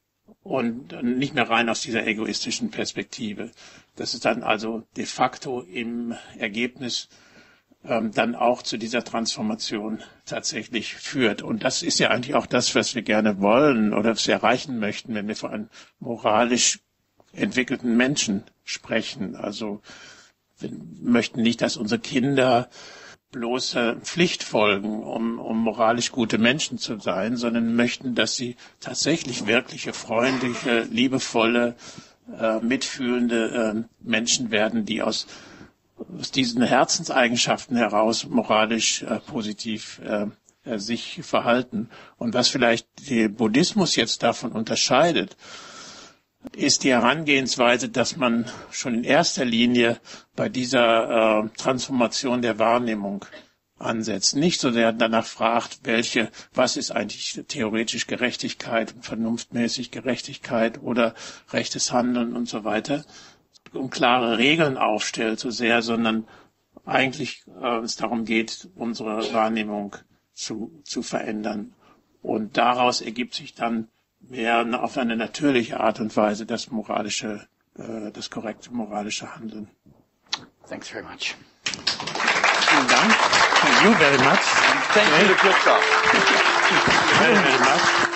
und nicht mehr rein aus dieser egoistischen Perspektive. Das ist dann also de facto im Ergebnis dann auch zu dieser Transformation tatsächlich führt. Und das ist ja eigentlich auch das, was wir gerne wollen oder was wir erreichen möchten, wenn wir von einem moralisch entwickelten Menschen sprechen. Also wir möchten nicht, dass unsere Kinder bloße Pflicht folgen, um moralisch gute Menschen zu sein, sondern möchten, dass sie tatsächlich wirkliche, freundliche, liebevolle, mitfühlende Menschen werden, die aus diesen Herzenseigenschaften heraus moralisch positiv sich verhalten. Und was vielleicht den Buddhismus jetzt davon unterscheidet, ist die Herangehensweise, dass man schon in erster Linie bei dieser Transformation der Wahrnehmung ansetzt. Nicht so sehr danach fragt, was ist eigentlich theoretisch Gerechtigkeit und vernunftmäßig Gerechtigkeit oder rechtes Handeln und so weiter, und klare Regeln aufstellt so sehr, sondern eigentlich es darum geht, unsere Wahrnehmung zu verändern. Und daraus ergibt sich dann mehr auf eine natürliche Art und Weise das korrekte moralische Handeln. Thanks very much. Vielen Dank. Thank you very much. Thank you to Christoph. Very much.